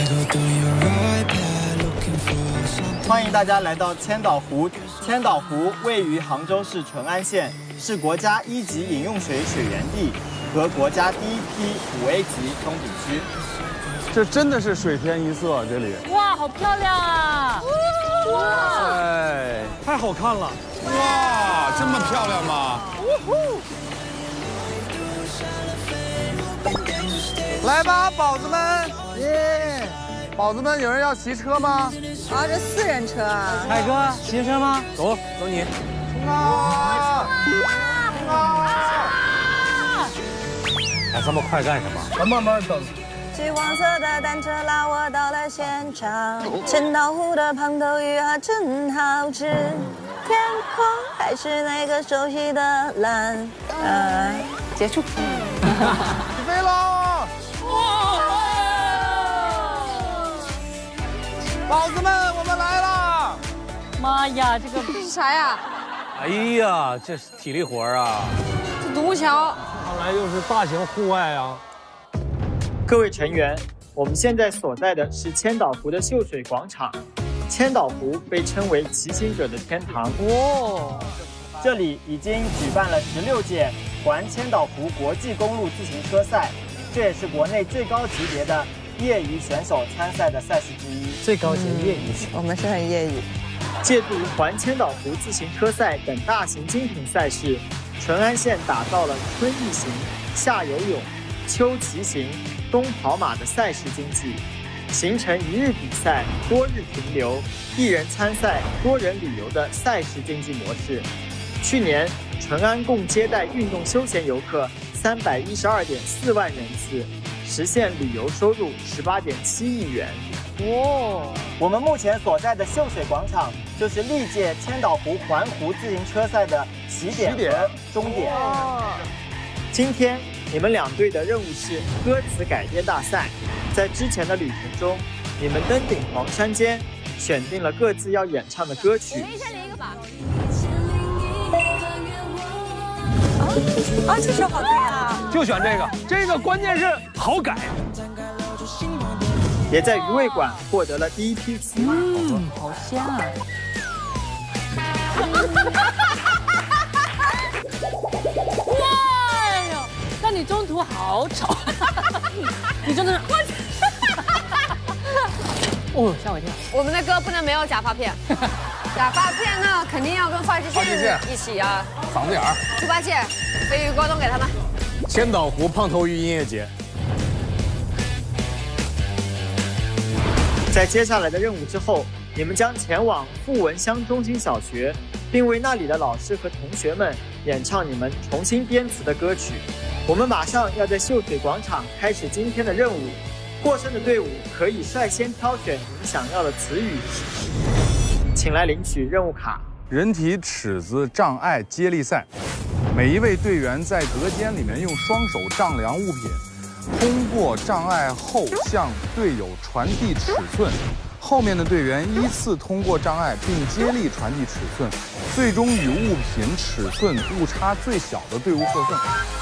欢迎大家来到千岛湖。千岛湖位于杭州市淳安县，是国家1级饮用水水源地和国家第一批5A 级风景区。 这真的是水天一色，这里。 哇，好漂亮啊！ 哇，哎， 太好看了！ 哇，这么漂亮吗？ 来吧，宝子们！耶！宝子们，有人要骑车吗？ 啊，这4人车啊！ 海哥，骑车吗？走，走你。 冲啊！冲啊！ 哎，这么快干什么？ 咱慢慢等。 橘黄色的单车拉我到了现场，千岛湖的胖头鱼啊真好吃，天空还是那个熟悉的蓝。结束。 起飞喽！宝子们，我们来了！ 妈呀，这是啥呀？ 哎呀，这是体力活啊！ 这独木桥。 看来又是大型户外啊！ 各位成员，我们现在所在的是千岛湖的秀水广场。千岛湖被称为骑行者的天堂。 哦， 这里已经举办了16届环千岛湖国际公路自行车赛，这也是国内最高级别的业余选手参赛的赛事之一。 最高级业余选我们是很业余。 借助环千岛湖自行车赛等大型精品赛事，淳安县打造了春艺行、夏游泳、秋骑行、冬跑马的赛事经济，形成1日比赛、多日停留、1人参赛、多人旅游的赛事经济模式。去年，淳安共接待运动休闲游客312.4万人次，实现旅游收入18.7亿元。 哇！ 我们目前所在的秀水广场，就是历届千岛湖环湖自行车赛的起点和终点。今天你们2队的任务是歌词改编大赛。在之前的旅程中，你们登顶黄山间，选定了各自要演唱的歌曲。 连一下连一个吧。啊，这首好听啊！ 就选这个，这个关键是好改。 也在鱼味馆获得了第1批词码。 好香啊！哇哟！但你中途好吵，你真的是哦，吓我一跳。 我们的歌不能没有假发片，假发片呢肯定要跟话剧线一起啊。 嗓子眼儿。 猪八戒、飞鱼锅都给他们。 千岛湖胖头鱼音乐节。 在接下来的任务之后，你们将前往富文乡中心小学，并为那里的老师和同学们演唱你们重新编词的歌曲。我们马上要在秀水广场开始今天的任务，获胜的队伍可以率先挑选你们想要的词语，请来领取任务卡。 人体尺子障碍接力赛，每一位队员在隔间里面用双手丈量物品。通过障碍后向队友传递尺寸，后面的队员依次通过障碍并接力传递尺寸，最终与物品尺寸误差最小的队伍获胜。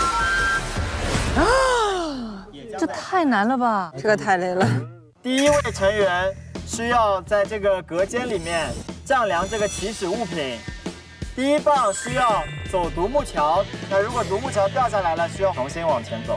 啊，这太难了吧！ 这个太累了。 第1位成员需要在这个隔间里面丈量这个起始物品。第1棒需要走独木桥，那如果独木桥掉下来了，需要重新往前走。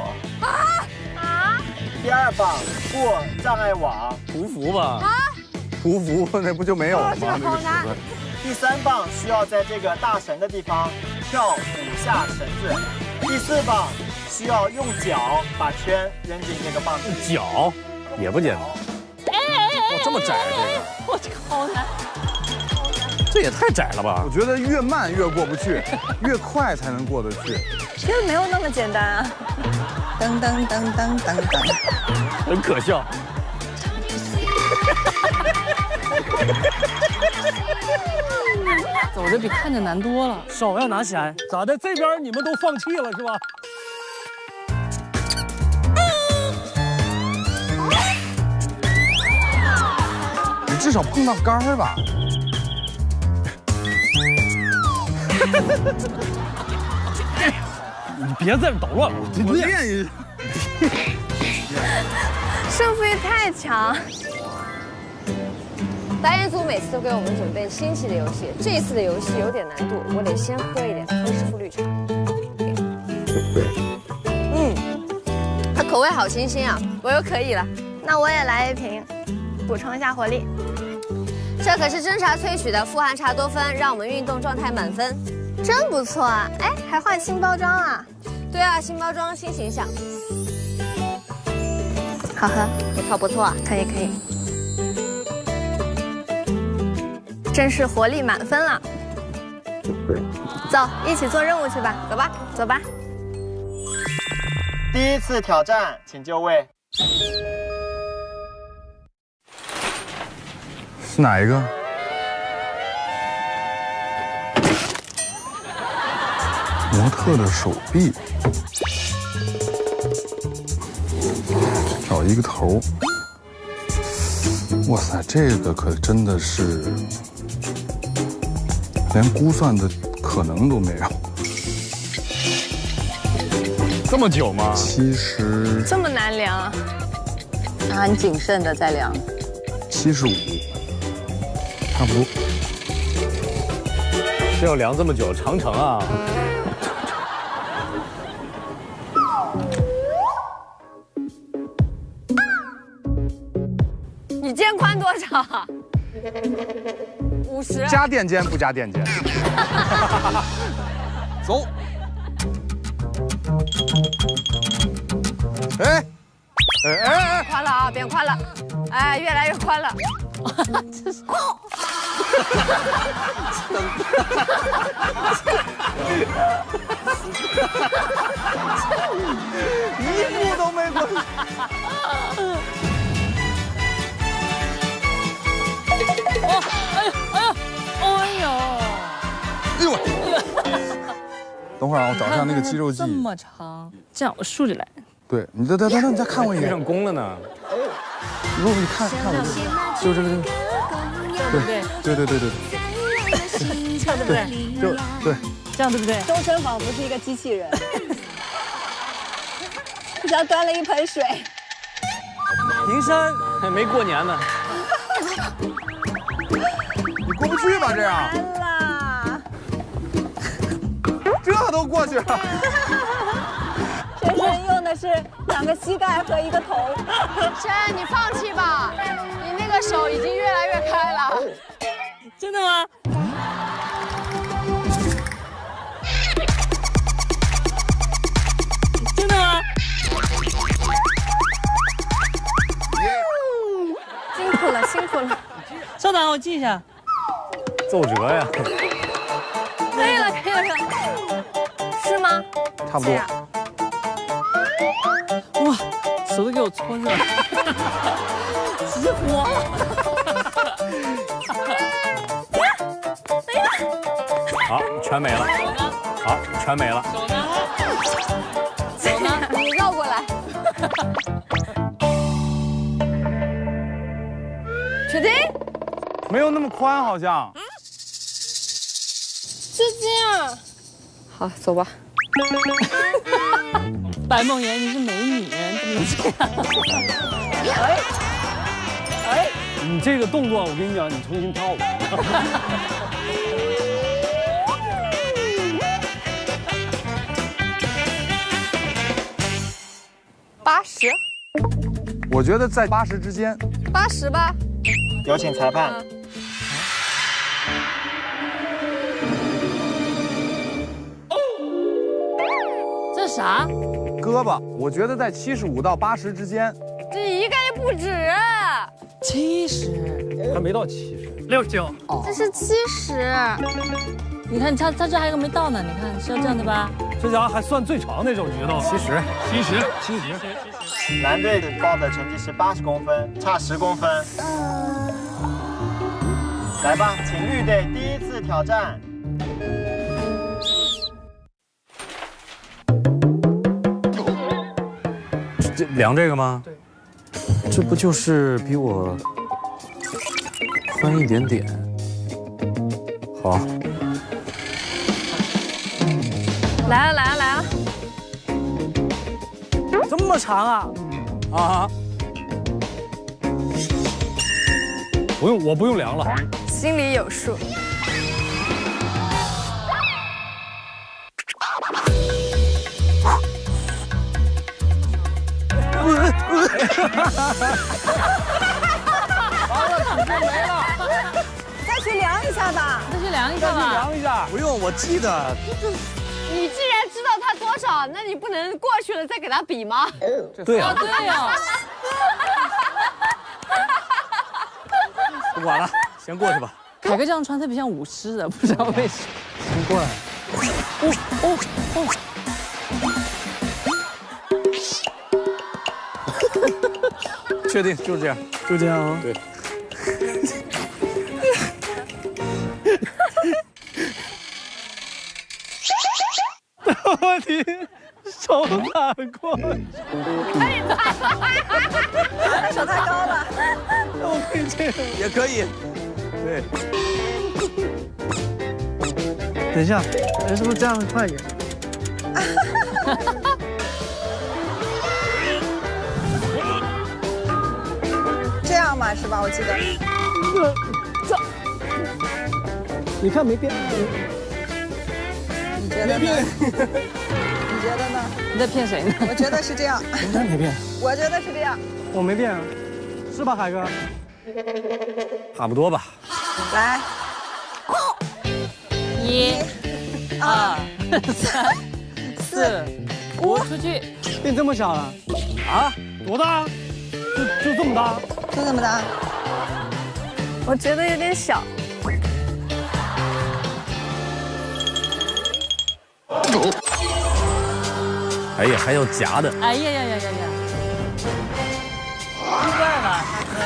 第2棒过障碍网， 匍匐吧。 匍匐那不就没有了吗？ 这个好难。 第3棒需要在这个大绳的地方跳5下绳子。第4棒需要用脚把圈扔进这个棒子里。 脚也不简单。哇，这么窄啊这个！ 我这个好难。 这也太窄了吧！ 我觉得越慢越过不去，越快才能过得去。 其实没有那么简单啊！噔噔噔噔噔噔， 很可笑。 走着比看着难多了。 手要拿起来，咋的？这边你们都放弃了是吧？ 你至少碰到杆儿吧。 你别在这捣乱了， 我练一下。 胜负欲太强。导演组每次都给我们准备新奇的游戏，这一次的游戏有点难度，我得先喝一点康师傅绿茶。它口味好清新啊，我又可以了。那我也来一瓶，补充一下活力。这可是真茶萃取的，富含茶多酚，让我们运动状态满分。真不错啊！哎，还换新包装啊？对啊，新包装新形象。好喝，不错不错，可以可以。真是活力满分了。走，一起做任务去吧，走吧，走吧。 第一次挑战，请就位。 是哪一个？模特的手臂，找一个头。哇塞，这个可真的是连估算的可能都没有。 这么久吗 ？70。 这么难量啊？ 他很谨慎的在量。 75，差不多。 这要量这么久，长城啊！ 你肩宽多少？50。 加垫肩不加垫肩？走。哎， 宽了啊，变宽了，哎，越来越宽了。 这是一步都没过去。哎呦！等会儿啊，我找一下那个肌肉记忆。 这么长，这样我竖着来。 对，你等，你再看我一眼。 上弓了呢。 如果你看我，就这个，对， 这样对不对？ 对， 这样对不对？ 周深仿佛是一个机器人，只要端了一盆水。 平山还没过年呢。 你过不去吧？这样。 完了， 这都过去了。 深深用的是2个膝盖和1个头。 深，你放弃吧，你那个手已经越来越开了。 真的吗？真的吗？ 辛苦了，辛苦了。 稍等，我记一下。 奏折呀。 可以了，可以了，是吗？ 差不多。 哇，手都给我搓热了，直接火了。 好，全没了。好，全没了。 手呢？ 你绕过来。确定？ 没有那么宽，好像。 就这样。好，走吧。 白梦妍，你是美女，你怎么能这样？ 哎，你这个动作，我跟你讲，你重新跳吧。 80。 我觉得在80之间。 80吧。 有请裁判。 这啥？ 胳膊，我觉得在75到80之间。 这一个也不止。 70， 还没到70。 69。 这是70。 你看，他这还有个没到呢，你看是要这样的吧？ 这家伙还算最长那手指头。70。 男队报的成绩是80公分，差10公分。来吧，请绿队第一次挑战。 量这个吗？对。这不就是比我宽一点点？好。 来了。 这么长啊！ 啊！ 不用，我不用量了。 心里有数。 完了，时间没了。 再去量一下吧。 再去量一下吧。 量一下。 不用，我记得。 你既然知道他多少，那你不能过去了再给他比吗？ 对啊， 对呀。 不管了，先过去吧。 凯哥这样穿特别像舞狮的，不知道为什么。 先过来。 确定就是这样， 就这样啊。 对。 你手打过， 手太高了， 我可以这样， 也可以。对。 等一下，哎，是不是这样快一点？ 这样嘛是吧？我记得。 这，你看没变。 你觉得呢？你觉得呢？ 你在骗谁呢？ 我觉得是这样。 应该没变。 我觉得是这样。 我没变，是吧，海哥？ 差不多吧。 来 1、2、3、4、5，出去。 变这么小了？ 啊？ 多大？就这么大？ 就这么大？ 我觉得有点小。 哎呀，还有夹的。 哎呀呀呀呀呀！奇怪了。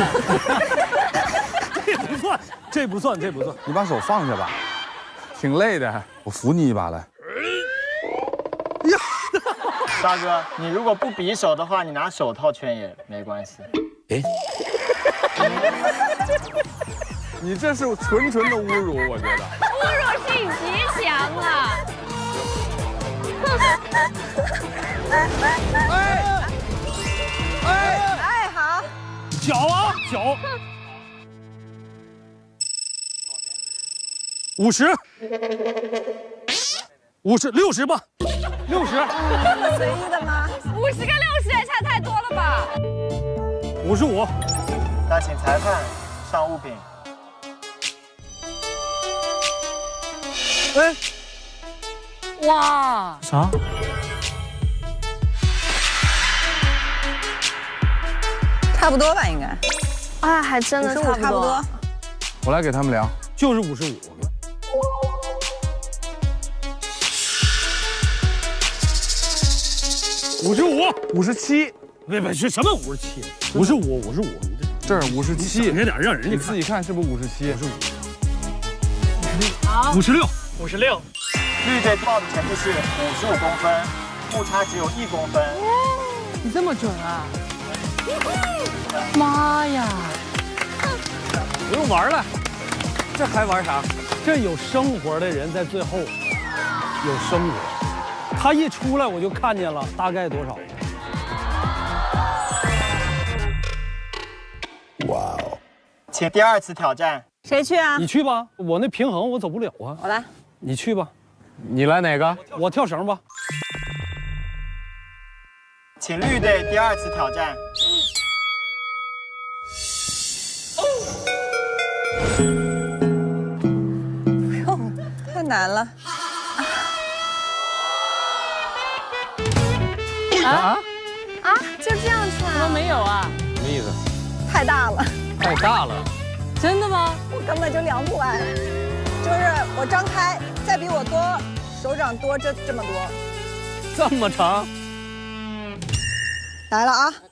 这不算，这不算，这不算。 你把手放下吧，挺累的，我扶你一把来。 大哥，你如果不比手的话，你拿手套圈也没关系。 哎， 你这是纯纯的侮辱，我觉得。 侮辱性极强啊！ 哎，好。 脚啊，脚。50，50，60吧，60。 这么随意的吗 50跟60也差太多了吧 ？55。 那请裁判上物品。 哎， 哇！ 啥？ 差不多吧，应该。 啊，还真的差不多。 我来给他们量， 就是55。55、 57， 别是什么57？55， 这儿57， 这点让人家你自己看是不是57？ 好 56。 绿队报的成绩是55公分，误差只有1公分。 你这么准啊！妈呀！ 不用玩了，这还玩啥？ 这有生活的人在最后有生活，他一出来我就看见了大概多少。 哇哦！请第2次挑战。 谁去啊？ 你去吧，我那平衡我走不了啊。 我来。 你去吧。 你来哪个？ 我跳绳吧。 请绿队第2次挑战。 哟，太难了。 啊？ 就这样穿怎么没有啊？ 什么意思？ 太大了， 太大了。 真的吗？ 我根本就量不完。就是我张开，再比我多，手掌多这么多。 这么长？ 来了啊！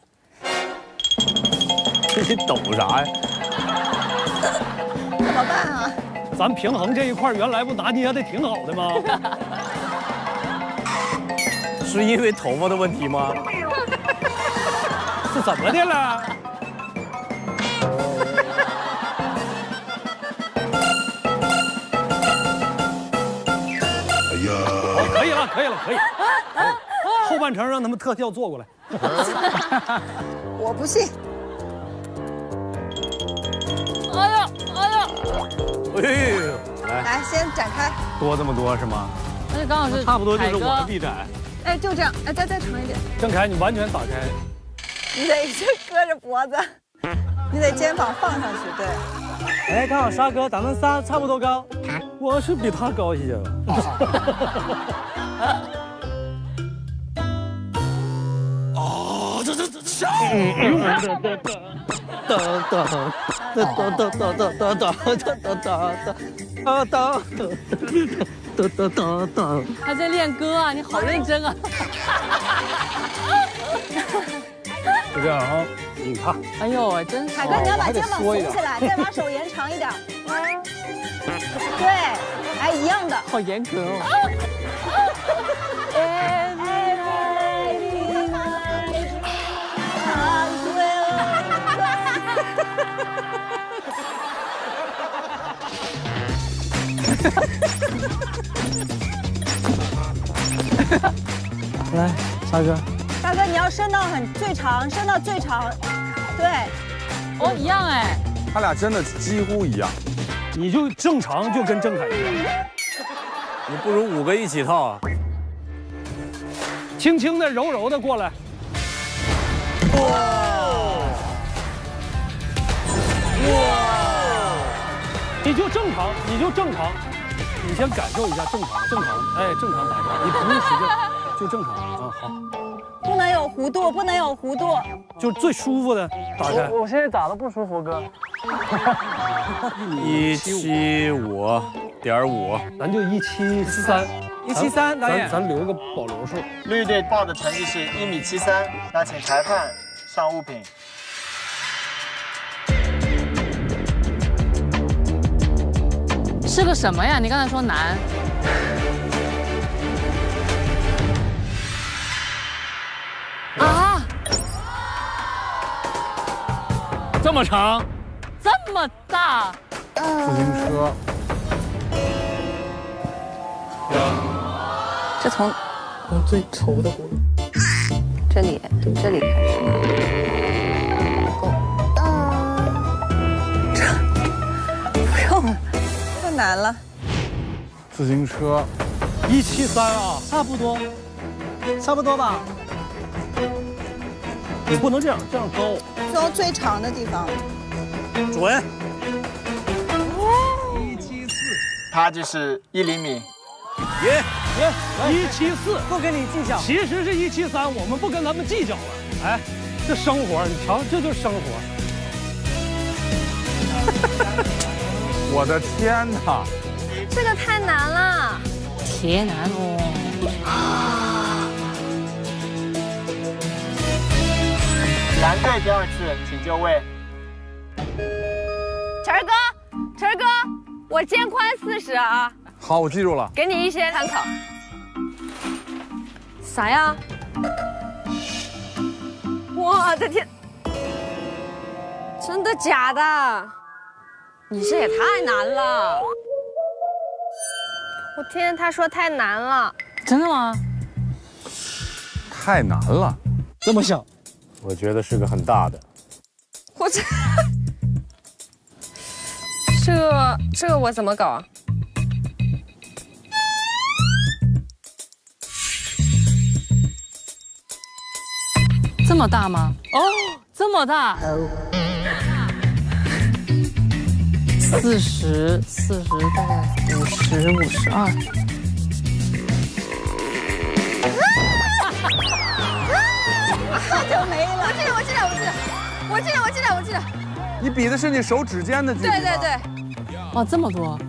你抖啥呀？ 怎么办啊？ 咱平衡这一块原来不拿捏的挺好的吗？ 是因为头发的问题吗？ 是怎么的了？可以了。后半程让他们特效做过来。 我不信。 来，先展开。 多这么多是吗？ 那刚好是差不多就是我的臂展。 哎，就这样，哎，再长一点。 郑恺，你完全打开。 你得搁着脖子，你得肩膀放上去，对。 哎，刚好沙哥，咱们仨差不多高。我是比他高一些吧。哦，这笑。 还在练歌啊，你好认真啊。 就这样啊，你看。 哎呦，真是。 海哥，你要把肩膀耸起来，再把手延长一点。对，哎，一样的。 好严格哦。 来，沙哥。 大哥，你要伸到最长，伸到最长。对。 哦，一样哎。 他俩真的几乎一样。 你就正常，就跟郑恺一样。 你不如5个一起套啊。 轻轻的、柔柔的过来。哇！你就正常，你就正常。你先感受一下正常，哎，正常打开，你不用使劲，就正常啊，好。 不能有弧度，不能有弧度， 就最舒服的打开。 我现在打的不舒服，哥。 175.5， 咱就173。 173，导演。 咱留个保留数。 绿队报的成绩是1.73米，那请裁判上物品。 是个什么呀？你刚才说难。啊！ 这么长， 这么大。 自行车。 这从最稠的部分，这里开始。不用了，太难了。 自行车。 173啊，差不多吧。你不能这样高， 从最长的地方。 准。 174，他就是1厘米。 耶，174，不跟你计较。其实是173，我们不跟他们计较了。哎，这生活，你瞧，这就是生活。 我的天哪！ 这个太难了， 铁难哦。 蓝队第2次，请就位。 晨儿哥，我肩宽40啊。 好，我记住了。 给你一些参考。啥呀？我的天！真的假的？你这也太难了！我听见他说太难了。 真的吗？ 太难了， 这么想？ 我觉得是个很大的。 我这个我怎么搞啊？ 这么大吗？哦，这么大。40大概50、52。 就没了。 我记得。 你比的是你手指尖的距离。 对。 哇，这么多。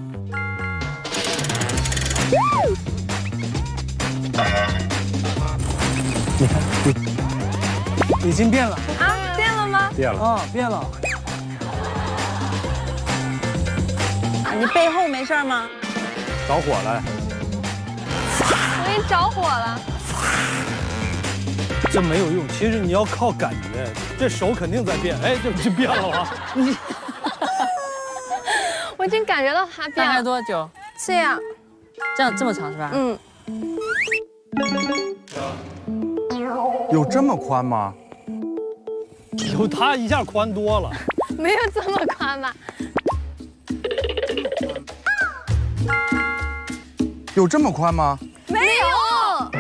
你看，已经变了啊？变了吗？ 变了啊，变了。 你背后没事吗？ 着火了。 我给你着火了。 这没有用，其实你要靠感觉，这手肯定在变，哎，就变了吧？你， 我已经感觉到它变了。 大概多久？ 这样这么长是吧？ 嗯。 有这么宽吗？ 有它一下宽多了。 没有这么宽吧？ 有这么宽吗？ 没有。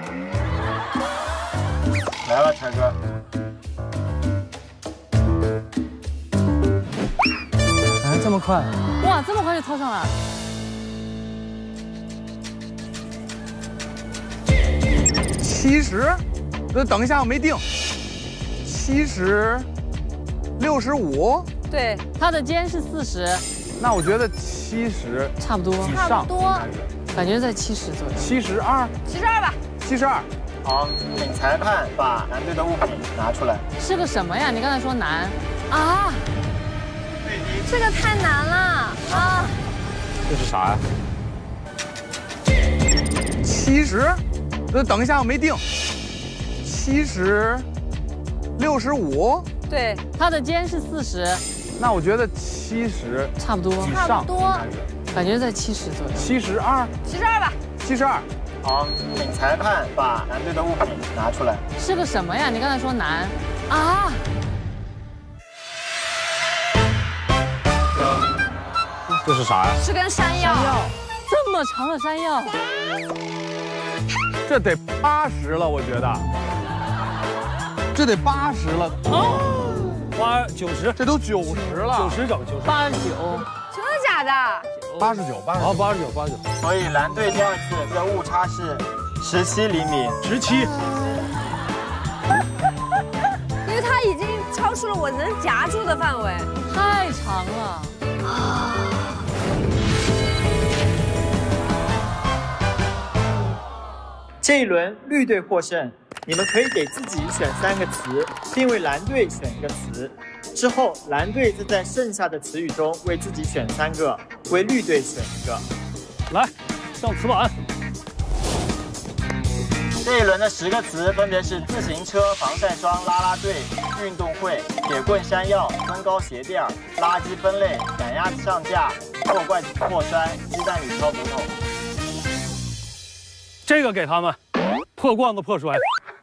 来了，柴哥。 哎，这么快？ 哇，这么快就套上了。 70，等一下，我没定。70， 65， 对，它的肩是40， 那我觉得70 差不多， 以上， 感觉在70左右。 72，72 吧。 72。 好，请裁判把蓝队的物品拿出来。 是个什么呀？你刚才说难啊？ 这个太难了啊！ 这是啥呀？70，等一下，我没定。70， 65， 对，它的肩是40， 那我觉得70 差不多， 以上， 感觉在70左右。 72 吧。 72。 好，请裁判把蓝队的物品拿出来。 是个什么呀？你刚才说难啊？ 这是啥呀？ 是根山药。 这么长的山药， 这得80了，我觉得。这得80了。 花90， 这都90了。 90整90。 89。 真的假的 ？89。 好，89。 所以蓝队第二次这误差是17厘米。 17。 因为它已经超出了我能夹住的范围， 太长了。 这一轮绿队获胜，你们可以给自己选3个词，并为蓝队选一个词。之后，蓝队再在剩下的词语中为自己选3个，为绿队选1个。 来，上词板。 这一轮的10个词分别是自行车、防晒霜、啦啦队、运动会、铁棍山药、增高鞋垫、垃圾分类、赶鸭子上架、破罐子破摔、鸡蛋里挑骨头。 这个给他们，破罐子破摔。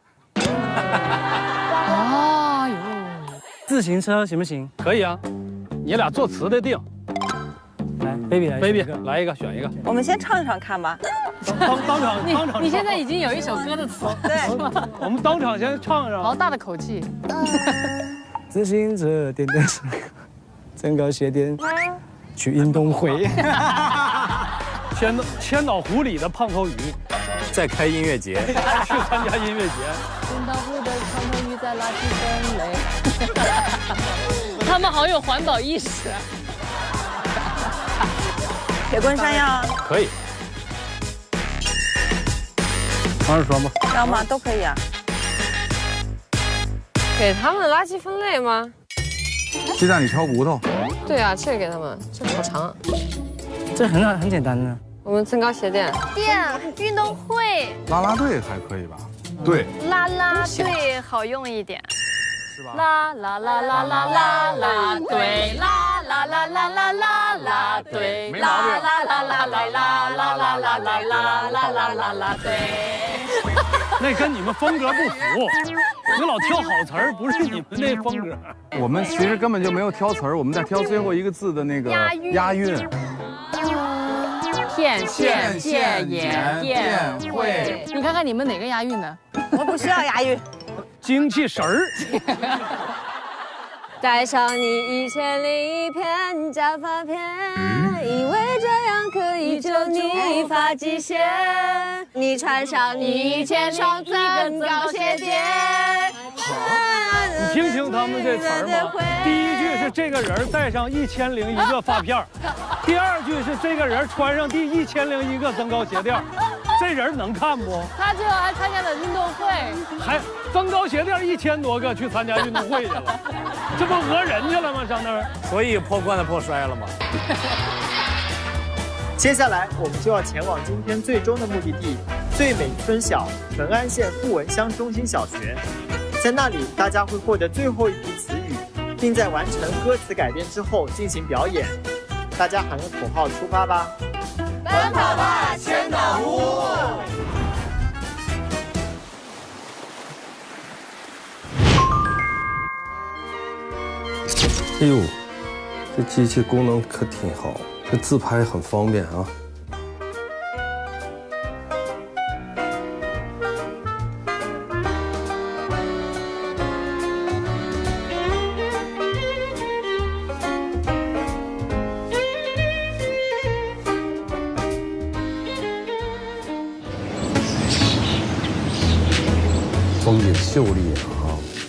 哎呦， 自行车行不行？ 可以啊，你俩作词的定。 来 ，baby 来一个，选一个。 我们先唱一唱看吧。 当场。 你现在已经有一首歌的词， 对， 我们当场先唱上。 好大的口气。 自行车电单车，增高鞋垫，去运动会。 千岛湖里的胖头鱼， 再开音乐节， 去参加音乐节。 千岛湖的胖头鱼在垃圾分类。他们好有环保意识。 铁棍山药可以。王二说吧。 要吗？都可以啊。 给他们垃圾分类吗？ 鸡蛋里挑骨头。 对啊，这个给他们，这好长。 这很简单的。 我们增高鞋垫。 运动会。 啦啦队还可以吧？对。 啦啦队好用一点。 是吧？ 啦啦啦啦啦啦啦队，啦啦啦啦啦啦啦队， 没毛病。 啦啦啦啦啦啦啦啦啦啦啦啦啦队。 那跟你们风格不符，你老挑好词儿，不是你们那风格。 我们其实根本就没有挑词儿，我们在挑最后一个字的那个押韵。 片线线眼电会，你看看你们哪个押韵呢？ 我不需要押韵。 精气神儿。 带上你1001片假发片，以为这样可以救你发际线。你穿上你1000双增高鞋垫。 你听听他们这词儿吗？第一句是这个人带上1001个发片，第二句是这个人穿上第1001个增高鞋垫。这人能看不？ 他最后还参加了运动会， 还增高鞋垫1000多个去参加运动会去了，这不讹人去了吗？上那儿， 所以破罐子破摔了吗？ 接下来我们就要前往今天最终的目的地——最美村小淳安县富文乡中心小学。在那里，大家会获得最后一批词语，并在完成歌词改编之后进行表演。大家喊个口号出发吧！ 奔跑吧，千岛湖！ 哎呦，这机器功能可挺好， 这自拍很方便啊。风景秀丽啊！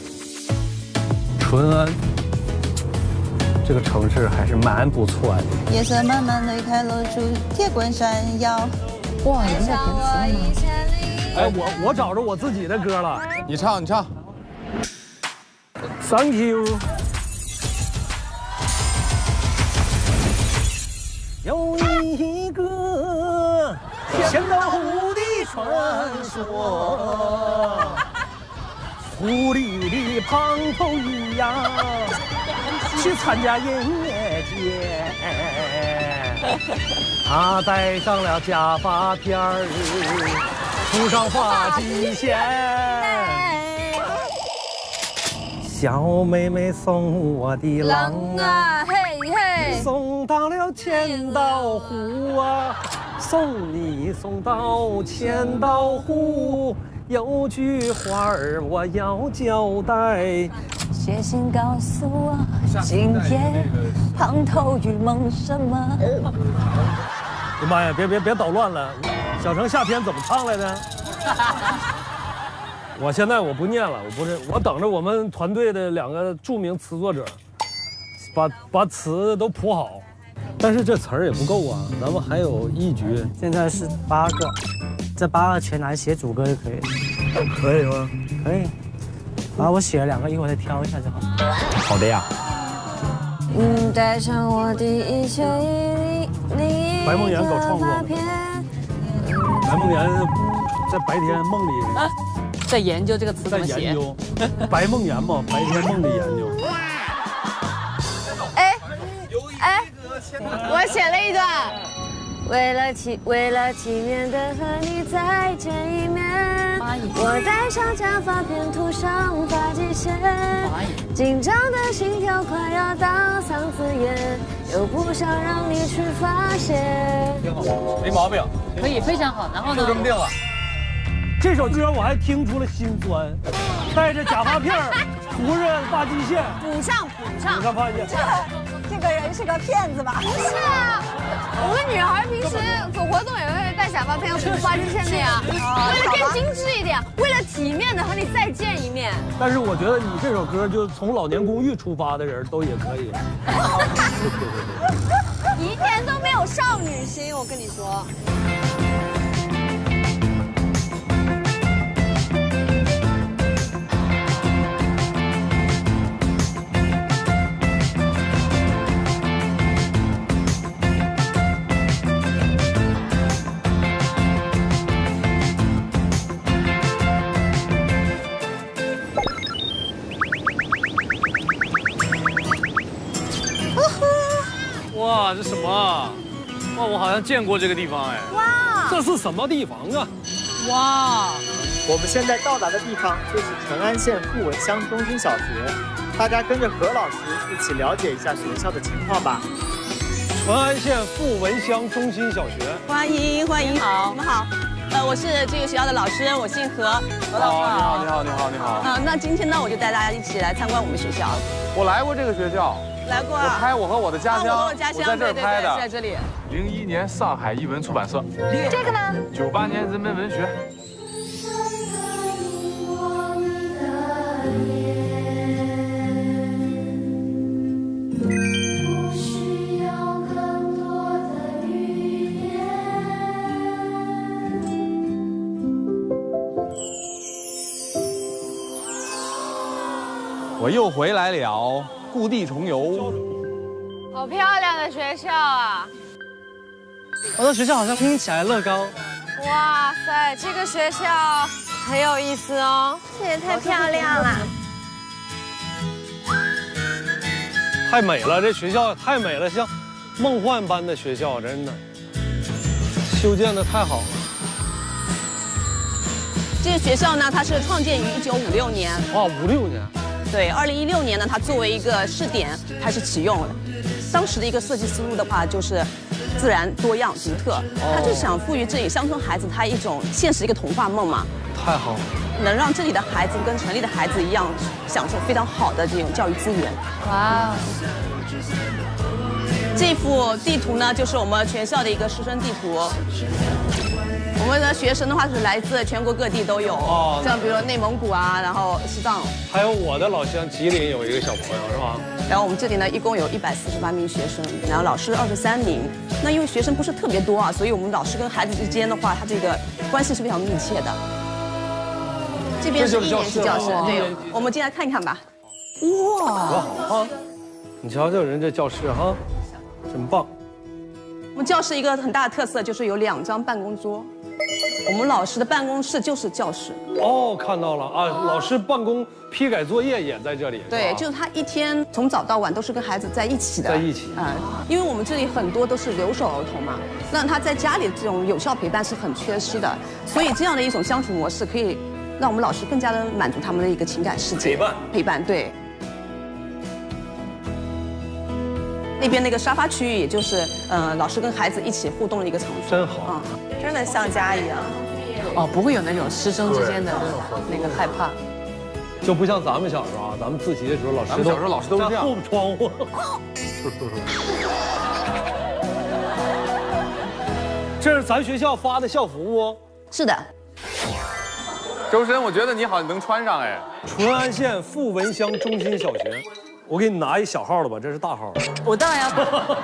淳安这个城市还是蛮不错的。 夜色慢慢推开，露出铁棍闪耀。 哇，人家填词了吗？ 哎，我找着我自己的歌了， 你唱，你唱。 Thank you。有一个仙道湖的传说。湖里的胖头鱼呀，去参加音乐节，他戴上了假发片儿，涂上发际线。小妹妹送我的郎啊， 嘿嘿， 送到了千岛湖啊，送你送到千岛湖。有句话儿我要交代， 写信告诉我，今夜胖头鱼梦什么？ 哎呀妈呀，别捣乱了！小城夏天怎么唱来的？我现在我不念了，我等着我们团队的2个著名词作者，把词都谱好。但是这词儿也不够啊，咱们还有1局。 现在是8个。这8个全来写主歌就可以， 可以吗？ 可以。然后我写了2个，一会儿再挑一下就好。 好的呀。 带上我的一切一粒。 白梦妍搞创作。白梦妍在白天梦里在研究这个词怎么写。 在研究。白梦妍嘛，白天梦里研究。 哎，我写了一段。为了纪念的和你再见一面，我戴上假发片，涂上发际线，紧张的心跳快要到嗓子眼，又不想让你去发现。 挺好，没毛病， 可以，非常好。然后呢？ 就这么定了。 这首歌我还听出了心酸，戴着假发片，涂着发际线， 补上发际线。 这个人是个骗子吧？ 不是啊，我们女孩平时走活动也会戴假发片、补发际线的呀，为了更精致一点，为了体面的和你再见一面。 但是我觉得你这首歌就从老年公寓出发的人都也可以。 一点都没有少女心，我跟你说。 哇，这什么？哇，我好像见过这个地方哎。哇，这是什么地方啊？ 哇， 我们现在到达的地方就是淳安县富文乡中心小学，大家跟着何老师一起了解一下学校的情况吧。 淳安县富文乡中心小学， 欢迎， 好， 你们好。我是这个学校的老师，我姓何。 何老师好，你好。 那今天呢，我就带大家一起来参观我们学校。 我来过这个学校。 来过我拍我和我的家乡，我在这儿拍的， 是在这里。 01年上海译文出版社。 这个呢 ？98年人民文学。我又回来了。故地重游， 好漂亮的学校啊！ 我的学校好像听起来乐高。 哇塞，这个学校很有意思哦，这也太漂亮了。 太美了，这学校太美了，像梦幻般的学校，真的修建的太好了。 这个学校呢，它是创建于1956年。 哇，56年。 对，2016年呢，它作为一个试点开始启用了。当时的一个设计思路的话，就是自然多样独特，他就想赋予这里乡村孩子他一种现实一个童话梦嘛。 太好了， 能让这里的孩子跟城里的孩子一样，享受非常好的这种教育资源。 哇！ 这幅地图呢，就是我们全校的一个师生地图。我们的学生的话是来自全国各地都有，像比如内蒙古啊，然后西藏， 还有我的老乡吉林有一个小朋友是吧？ 然后我们这里呢，一共有148名学生，然后老师23名。那因为学生不是特别多啊，所以我们老师跟孩子之间的话，他这个关系是非常密切的。这边是1年级教室，对，我们进来看一看吧。哇！ 啊，你瞧瞧人这教室哈，真棒。 我们教室一个很大的特色就是有2张办公桌，我们老师的办公室就是教室。 哦，看到了啊，老师办公批改作业也在这里。 对，就是他一天从早到晚都是跟孩子在一起的。 在一起啊， 因为我们这里很多都是留守儿童嘛，那他在家里这种有效陪伴是很缺失的，所以这样的一种相处模式可以让我们老师更加的满足他们的一个情感世界。陪伴，对。那边那个沙发区域，也就是老师跟孩子一起互动的一个场所。 真好， 真的像家一样。 哦，不会有那种师生之间的那个害怕， 就不像咱们小时候啊，咱们自习的时候，老师都是这样， 后窗户。这是咱学校发的校服不？ 是的。 周深，我觉得你好像能穿上哎。 淳安县富文乡中心小学。我给你拿一小号的吧，这是大号的。 我当然要。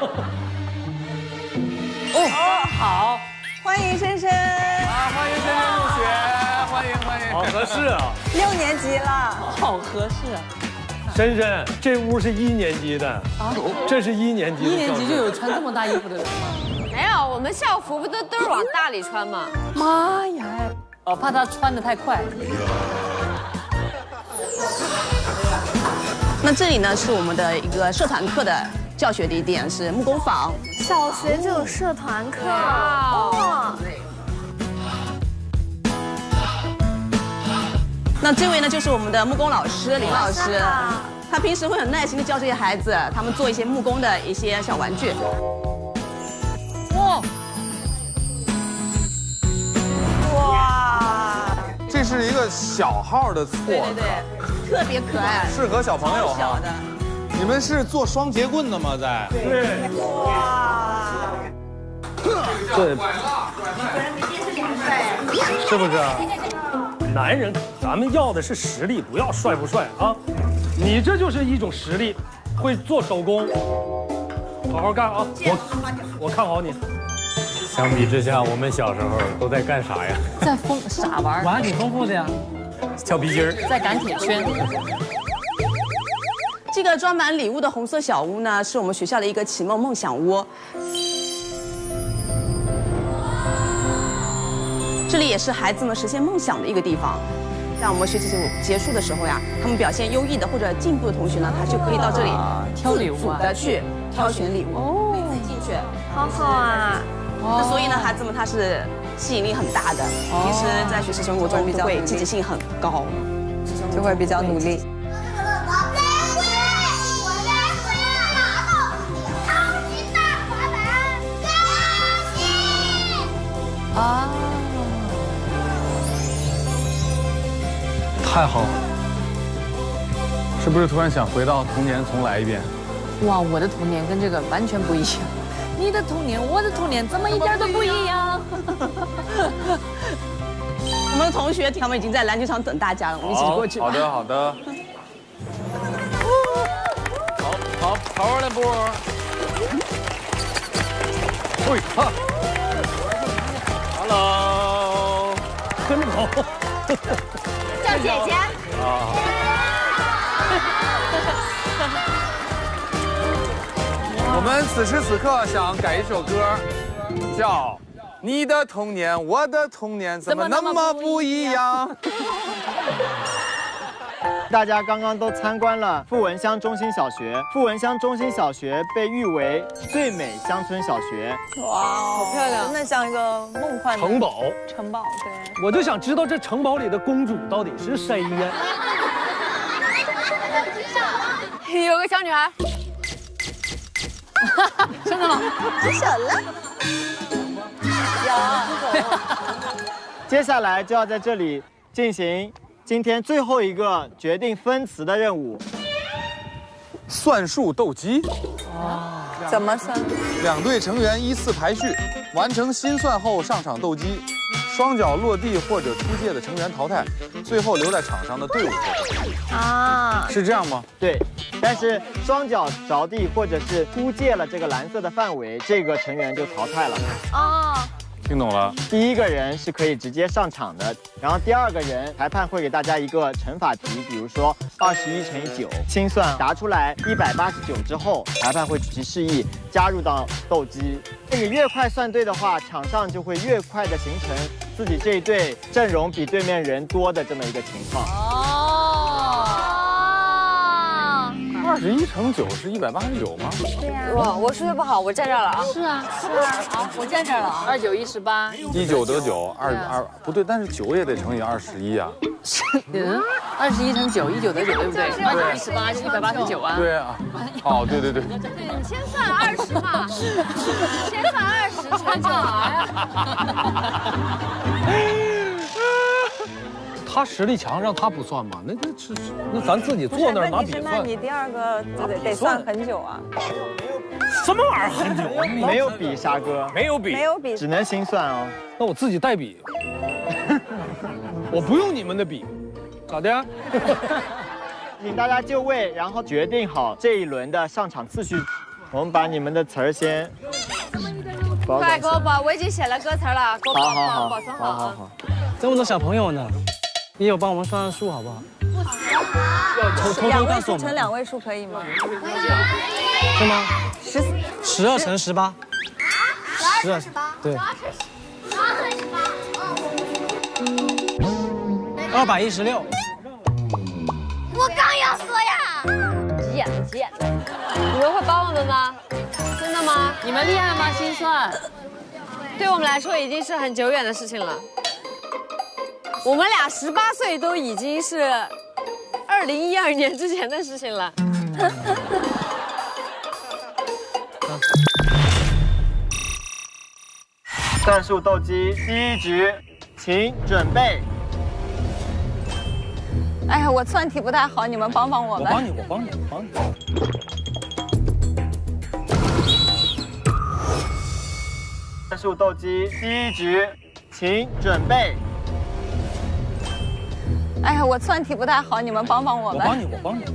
好，欢迎深深。 啊，欢迎深深入学，欢迎。 好合适啊 ！6年级了， 好合适啊！ 深深，这屋是1年级的啊，这是1年级。1 年级就有穿这么大衣服的人吗？ 没有，我们校服不都是往大里穿吗？ 妈呀！哦，怕他穿得太快。 那这里呢是我们的一个社团课的教学地点，是木工坊。 小学就有社团课哇！ 那这位呢就是我们的木工老师林老师，他平时会很耐心的教这些孩子，他们做一些木工的一些小玩具。哇！ 这是一个小号的错， 对，特别可爱， 适合小朋友哈。 小的。 你们是做双节棍的吗？在？ 对。 哇！ 对。是不是？男人，咱们要的是实力，不要帅不帅啊！你这就是一种实力，会做手工，好好干啊！我看好你。 相比之下，我们小时候都在干啥呀？ 在傻玩， 玩挺丰富的呀，跳皮筋儿， 在赶铁圈。 这个装满礼物的红色小屋呢，是我们学校的一个启梦梦想窝。这里也是孩子们实现梦想的一个地方。像我们学期结束的时候呀，他们表现优异的或者进步的同学呢，他就可以到这里挑礼物的去挑选礼物哦，进去， 好好啊。 那所以呢，孩子们他是吸引力很大的，平时在学习生活中都会积极性很高，就会比较努力。 啊！ 太好了！ 是不是突然想回到童年重来一遍？ 哇，我的童年跟这个完全不一样。你的童年，我的童年，怎么一点都不一样？ 我们的同学他们已经在篮球场等大家了，我们一起过去吧。 好的。好，跑了步。 喂，哈 ，Hello， 跟着跑。 叫姐姐。啊。 我们此时此刻想改一首歌，叫《你的童年，我的童年怎么那么不一样》。 大家刚刚都参观了富文乡中心小学，富文乡中心小学被誉为最美乡村小学。 哇，好漂亮，真的像一个梦幻的城堡。 城堡，对。 我就想知道这城堡里的公主到底是谁呀？ 有个小女孩。 真的吗？ 举手了。 接下来就要在这里进行今天最后一个决定分词的任务。 算术斗鸡。 怎么算？ 两队成员依次排序，完成心算后上场斗鸡，双脚落地或者出界的成员淘汰，最后留在场上的队伍获胜。 啊， 是这样吗？ 对，但是双脚着地或者是出界了这个蓝色的范围，这个成员就淘汰了。 哦， 听懂了。 第一个人是可以直接上场的，然后第二个人裁判会给大家一个乘法题，比如说21乘以9，心算答出来189之后，裁判会举旗示意加入到斗鸡。你越快算对的话，场上就会越快的形成自己这一队阵容比对面人多的这么一个情况。 21乘9是189吗？ 对呀。哇，我数学不好，我站这儿了啊。 是啊， 好，我站这儿了啊。 29、18。 19得9，不对，但是9也得乘以21啊。 21乘9，19得9，对不对？29、18就189啊。 对啊。哦，对。 对，你先算20嘛，先算20乘9呀。 他实力强，让他不算嘛？那咱自己坐那儿拿笔算。 那你第二个得算很久啊。 什么玩意儿很久？ 没有笔，沙哥。 没有笔， 没有笔， 只能心算哦。 那我自己带笔。我不用你们的笔，咋的？ 请大家就位，然后决定好这一轮的上场次序。我们把你们的词儿先。 快给我保，我已经写了歌词了，给我保存好啊。 这么多小朋友呢，你有帮我们算算数好不好？偷 2位告诉我们。 数乘2位数可以吗？ 是吗？12乘18。12乘18。对。216。 我刚要说呀。急眼了。你们会帮我们吗？真的吗？ 你们厉害吗？心算。 对我们来说已经是很久远的事情了。我们俩18岁都已经是2012年之前的事情了。 算术斗鸡第一局，请准备。 哎呀，我算题不太好，你们帮帮我们。 我帮你。 算术斗鸡第一局，请准备。 哎呀，我算题不太好，你们帮帮我们。 我帮你。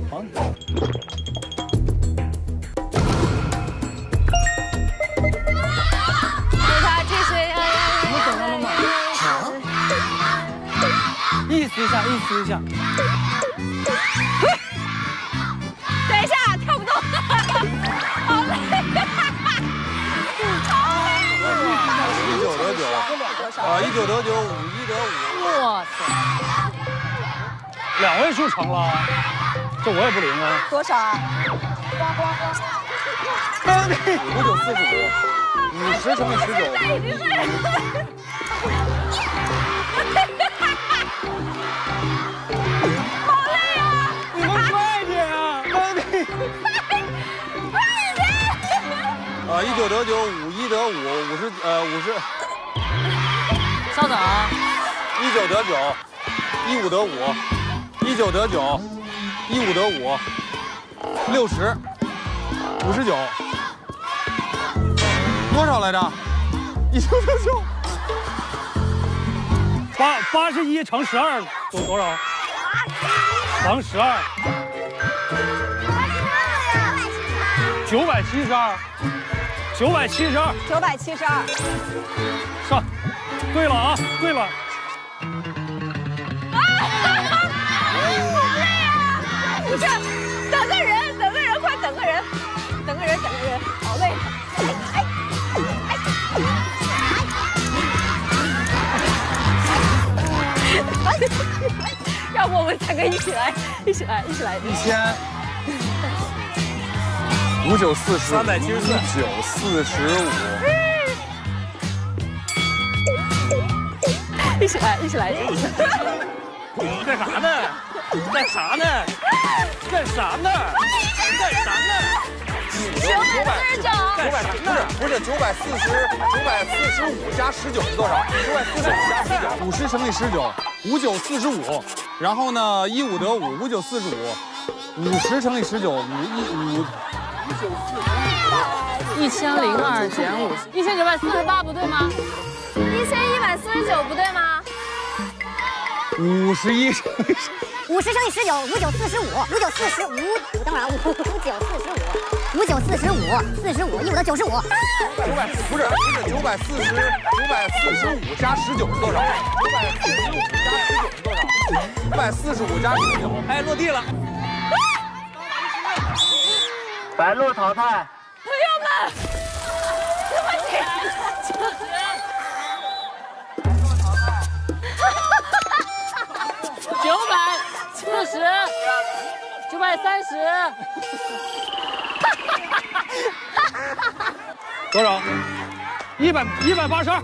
他继续。 你等他们嘛。意思一下。 等一下，跳不动。好累。 19得9，19得9，51得5。 哇塞 ！2位数成了，这我也不灵啊。 多少 59、45，50乘以19。 好累啊！ 你们快点啊 ！19得9，51得5，50。 稍等啊。 19得9，15得5，19得9，15得5，60，59，多少来着？19得 9，81乘12多少？乘12。972。上，对了啊，对了。 不是，等个人，快等个人，好累。要不我们3个一起来。 1000。59、40、59、45。 一起来。 干啥呢？949。 是945加19是多少？945加19，50乘以19，5945。然后呢，15得5，5945，50乘以19，5 1002减50，1948不对吗 ？1149不对吗 ？51乘以 50乘以19，5945，5945，等会儿啊，5945，45，15得95。 不是945加19是多少？945加19是多少？945加19，哎，落地了。 白鹿淘汰。 朋友们，对不起。 940，930。 多少？182。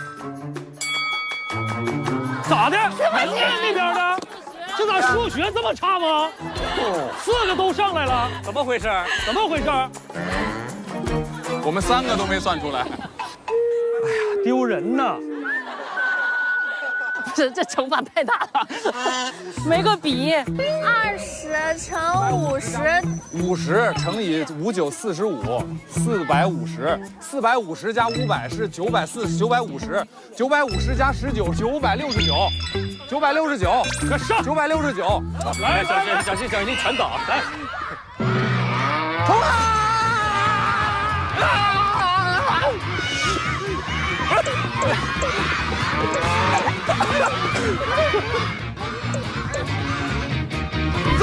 咋的？那边的？这咋数学这么差吗？4个都上来了， 怎么回事？ 怎么回事？ 我们3个都没算出来。哎呀， 丢人呐！ 这乘法太大了，没个比。 20乘50，50 乘以5945，450，450加500是950，950加19，969，969， 快上 ，969。 来，小心，全倒，来。 冲啊！走！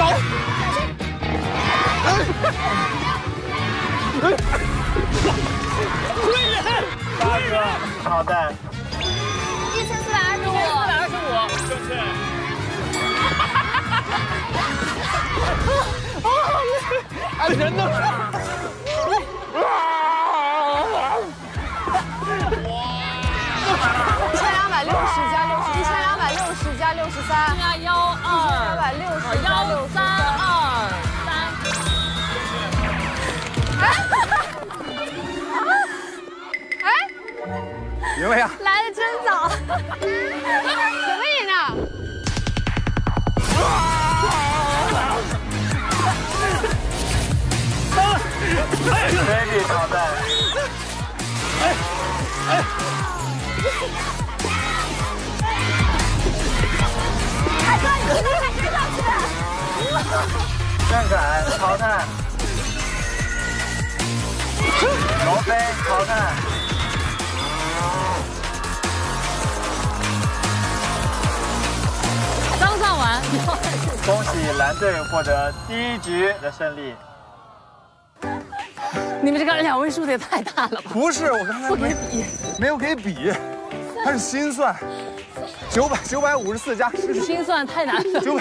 贵人， 好的。 1425， 正确。 哎，人呢？ 1260加63， 加121，132，3。 赢了呀！ 来的真早，怎么赢的 ？Baby 淘汰。郑恺淘汰。罗飞淘汰。 刚上完， 恭喜蓝队获得第1局的胜利。 你们这个2位数的也太大了吧？ 不是，我刚才没有给比，他是心算。954加10， 心算太难了。 900，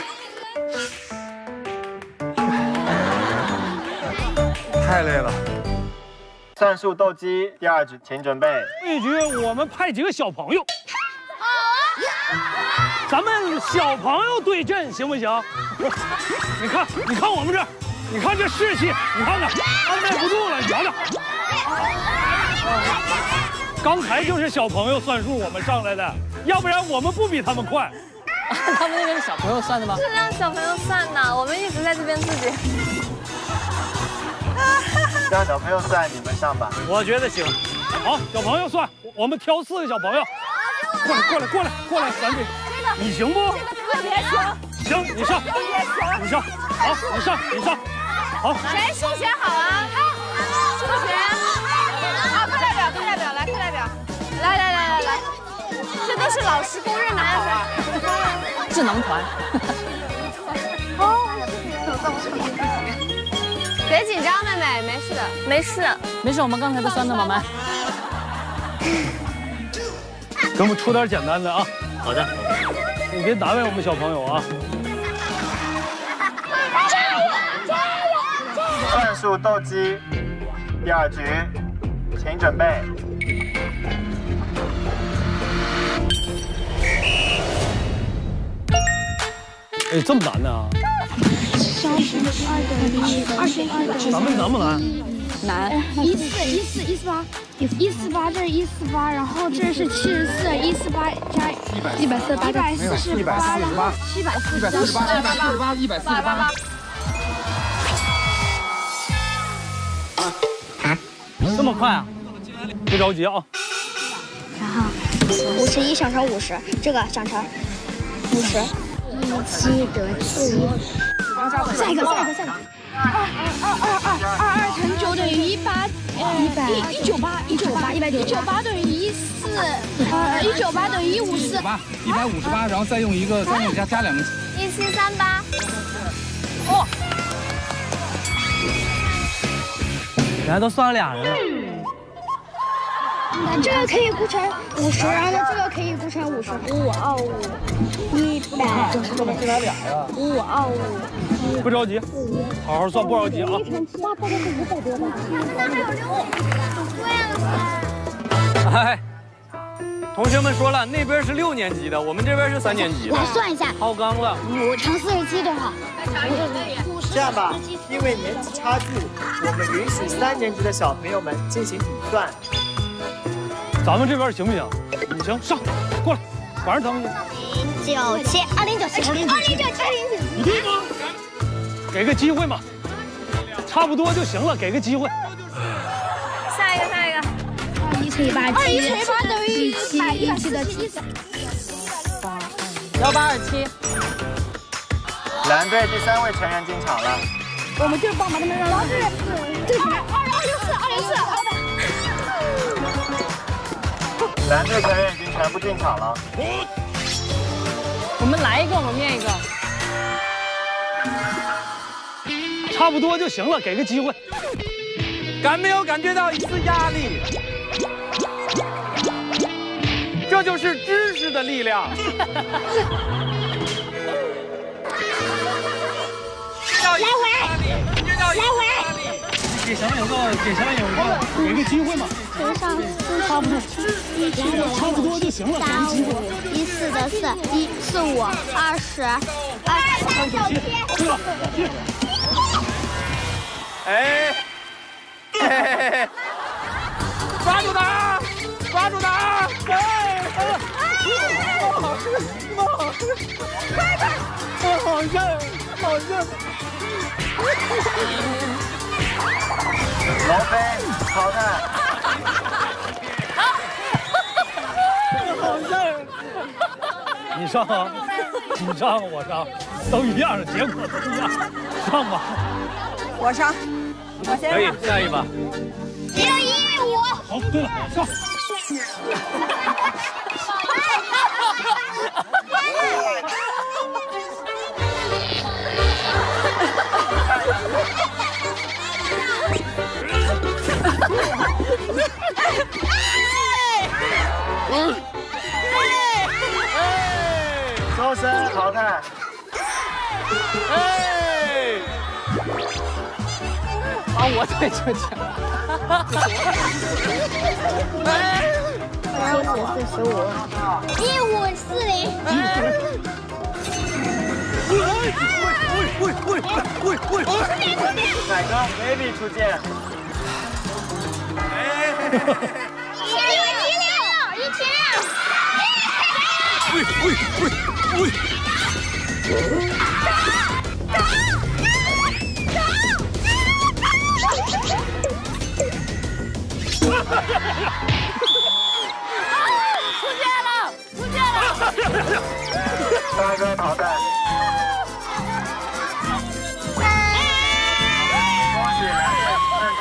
太累了。 算术斗鸡第2局，请准备。 这一局我们派几个小朋友。咱们小朋友对阵行不行？你看我们这，你看这士气，你看看，按耐不住了，你瞧瞧。刚才就是小朋友算数我们上来的，要不然我们不比他们快。 他们那边是小朋友算的吗？ 是让小朋友算的，我们一直在这边自己。 让小朋友算，你们上吧。 我觉得行。 好，小朋友算，我们挑4个小朋友。过来，咱这，你行不？ 特别行。 行，你上。你上。好，你上。好。 谁数学好啊？数学。啊，课代表，来，这都是老师公认的好啊。 智能团。 别紧张，妹妹，没事， 我们刚才都算的满满。 给我们出点简单的啊！ 好的， 你别难为我们小朋友啊！ 算术斗鸡第2局，请准备。 哎，这么难呢？咱们难不难？ 难。 148，这是148，然后这是74，148加148，148， 这么快啊？别着急啊。 然后51想成50，这个想成50。17得7。下一个。22乘9等于198，198等于198等于154，158， 然后再用一个，加2个。 1738。 哦。原来都算了俩人了。 这个可以估成50，然后呢，这个可以估成5525，100，5525， 不着急，好好算，不着急啊。 哎，同学们说了，那边是6年级的，我们这边是3年级的。 来算一下， 掏缸了 5乘47多少？ 这样吧，因为年级差距，我们允许3年级的小朋友们进行比算。 咱们这边行不行？行，上，过来，晚上咱们 2097，2097， 你对吗？给个机会嘛，差不多就行了，给个机会。 下一个。 1乘以8，等于117的 1827。 蓝队第3位成员进场了。 我们就是帮忙他们让老师，这是204。 蓝队成员已经全部进场了。 我们来一个，我们念一个。 差不多就行了，给个机会。 没有感觉到一丝压力？这就是知识的力量。 来回。 给小友个，给个机会嘛。差不多就行了，给个机会。 14得4，14520， 对了， 抓住他！ 好像。龙飞淘汰。 好像。你上啊，我上，都一样的，结果都一样，上吧。 我上，我先上。 可以，下一把。 015。 好，对了，上。 周深淘汰。 我在这讲。 哪个 baby 出现大哥淘汰。恭喜蓝队胜出。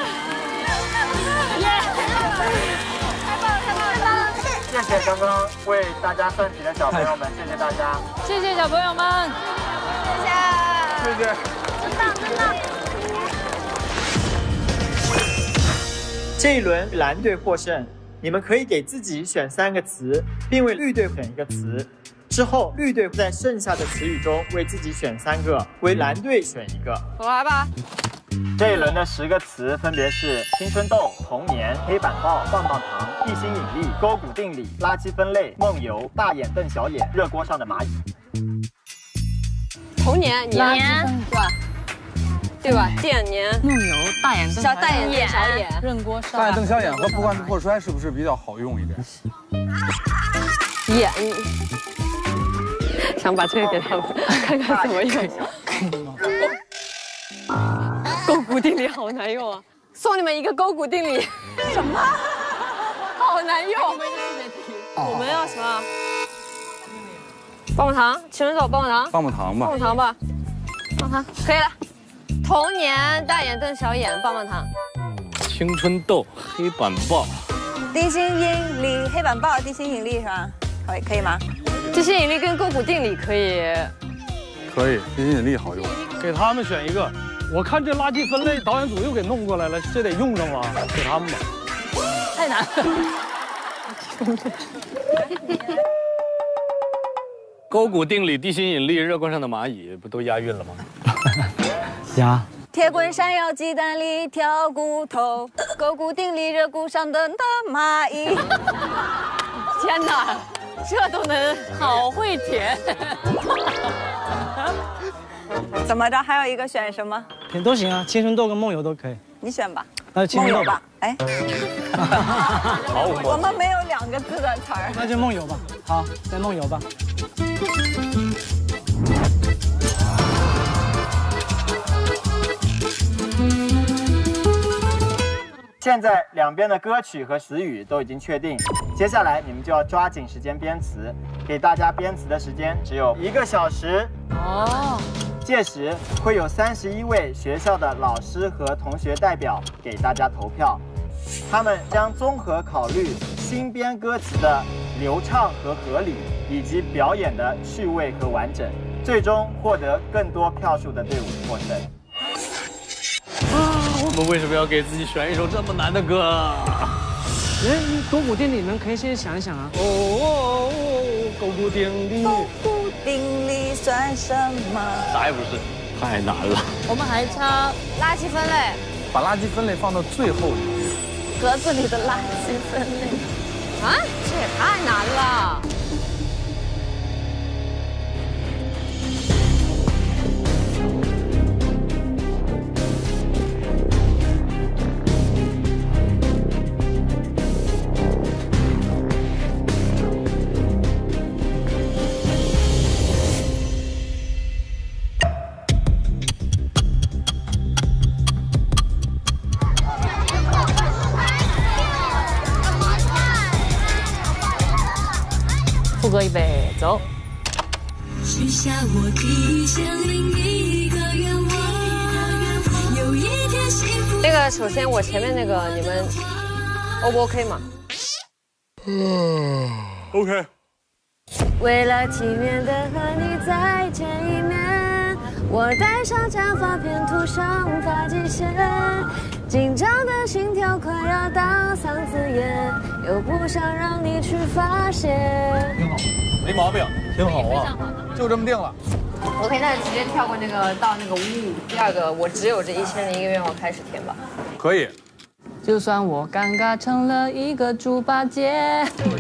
谢谢刚刚为大家算题的小朋友们，谢谢大家， 谢谢小朋友们， 谢谢。这一轮蓝队获胜，你们可以给自己选3个词，并为绿队选一个词。之后，绿队在剩下的词语中为自己选3个，为蓝队选1个。 我来吧。 这一轮的10个词分别是青春痘、童年、黑板报、棒棒糖、地心引力、勾股定理、垃圾分类、梦游、大眼瞪小眼、热锅上的蚂蚁。 童年，你年， 对。 对吧？电年梦游大眼瞪小大眼瞪小眼， 任锅烧。 大眼瞪小眼和不关破摔是不是比较好用一点？ 眼，想把这个给他们看看怎么用。勾股定理好难用啊！送你们一个勾股定理。什么？好难用。我们要什么？棒棒糖，请人走棒棒糖。 棒棒糖吧。 棒棒糖吧。棒棒糖可以了。童年大眼瞪小眼，棒棒糖。 青春痘，黑板报。 地心引力，黑板报，地心引力是吧？可以吗？ 地心引力跟勾股定理可以。 可以，地心引力好用。 给他们选一个。我看这垃圾分类导演组又给弄过来了，这得用上吗？给他们吧。 太难了。 勾股定理、地心引力、热锅上的蚂蚁，不都押韵了吗？ 呀。 铁棍山药鸡蛋里挑骨头，勾股定理热锅上的蚂蚁。 天哪，这都能，好会填。 怎么着？还有一个选什么？ 填都行啊，青春痘跟梦游都可以。 你选吧。 青春痘吧。哎。我们没有2个字的词儿。 那就梦游吧。好，再梦游吧。 现在两边的歌曲和词语都已经确定，接下来你们就要抓紧时间编词，给大家编词的时间只有1个小时。 哦。 届时会有31位学校的老师和同学代表给大家投票，他们将综合考虑新编歌词的流畅和合理，以及表演的趣味和完整，最终获得更多票数的队伍获胜。 我们为什么要给自己选一首这么难的歌？ 勾股定理你们可以先想一想啊。 勾股定理。 勾股定理算什么？ 啥也不是，太难了。 我们还差垃圾分类， 把垃圾分类放到最后。 格子里的垃圾分类。 啊，这也太难了。 副歌预备走。 许下我底线另一个愿望，有一天幸福。 那个首先我前面那个你们 O 不 OK 吗 ？OK。 为了体面的和你再见一面，我戴上假发片，涂上发际线，紧张的心跳快要到嗓子眼，又不想让你去发现。 挺好，没毛病，挺好啊，就这么定了。 OK， 那直接跳过那个到那个呜。第二个，我只有这1001个愿望开始填吧。 可以。 就算我尴尬成了一个猪八戒。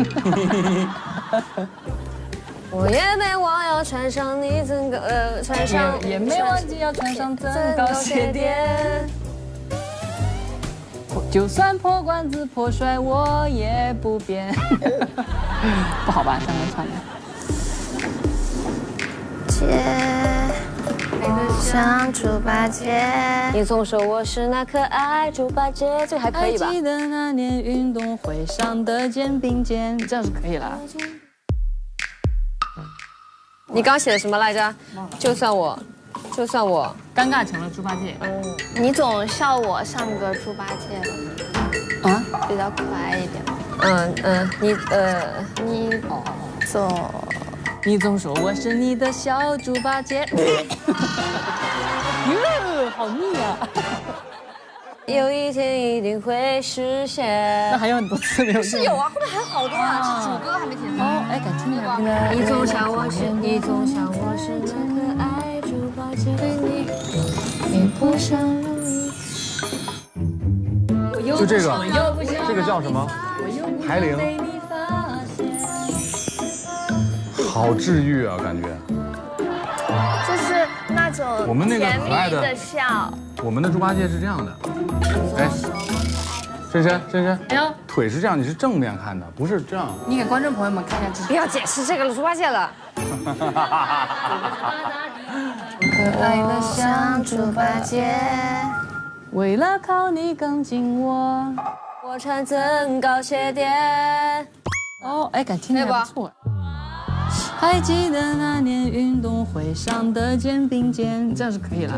我也没忘要穿上你增高穿上也没忘记要穿上增高鞋垫。就算破罐子破摔，我也不变。不好吧，3个唱的。 像猪八戒，你总说我是那可爱猪八戒，这个还可以吧？ 还记得那年运动会上的肩并肩，这样是可以了。 你刚写的什么来着？就算我尴尬成了猪八戒。 你总笑我像个猪八戒， 啊， 比较可爱一点。 你总说我是你的小猪八戒。哟，好腻啊！ 有一天一定会实现。 那还有很多次没有。 是有啊，后面还有好多啊，是主歌还没填。 哦，哎，感情那个。 你总想我是那可爱猪八戒，对你也不想容易。 就这个叫什么？海灵。好治愈啊，感觉。 就是那种我们那个甜蜜可爱的笑。 我们的猪八戒是这样的，哎，深深， 哎呦， 腿是这样，你是正面看的，不是这样。 你给观众朋友们看一下， 不要解释这个猪八戒了。 可爱的像猪八戒，为了靠你更近我。 我穿增高鞋垫。 哦，哎，感听还不错。还记得那年运动会上的肩并肩，这样是可以了。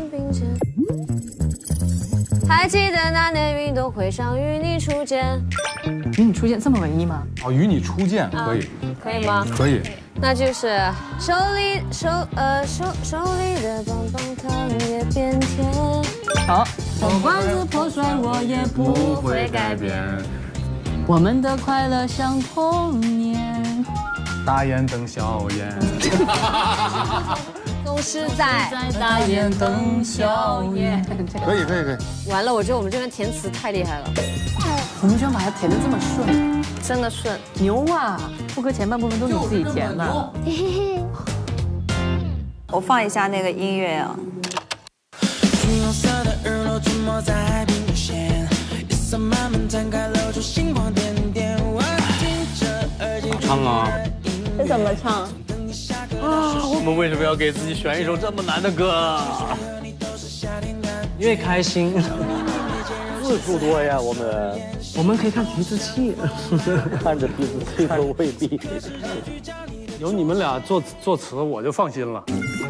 还记得那年运动会上与你初见。 与你初见这么文艺吗？ 哦，与你初见可以。 可以吗？ 可以。 那就是手里的棒棒糖也变甜。 好，手罐子破摔我也不会改变，我们的快乐像童年。 大眼瞪小眼， 总是在大眼瞪小眼。 可以。 完了，我觉得我们这边填词太厉害了。 你们居然把它填得这么顺， 真的顺， 牛啊！副歌前半部分都是你自己填的。 我放一下那个音乐啊。 橘红色的日落沉没在海平线，夜色慢慢摊开，露出星光点点。我听着耳机唱啊！ 这怎么唱？ 啊！我们为什么要给自己选一首这么难的歌？ 因为开心。 字数多呀， 我们可以看提字器， 看着提字器都未必。 有你们俩作词，我就放心了，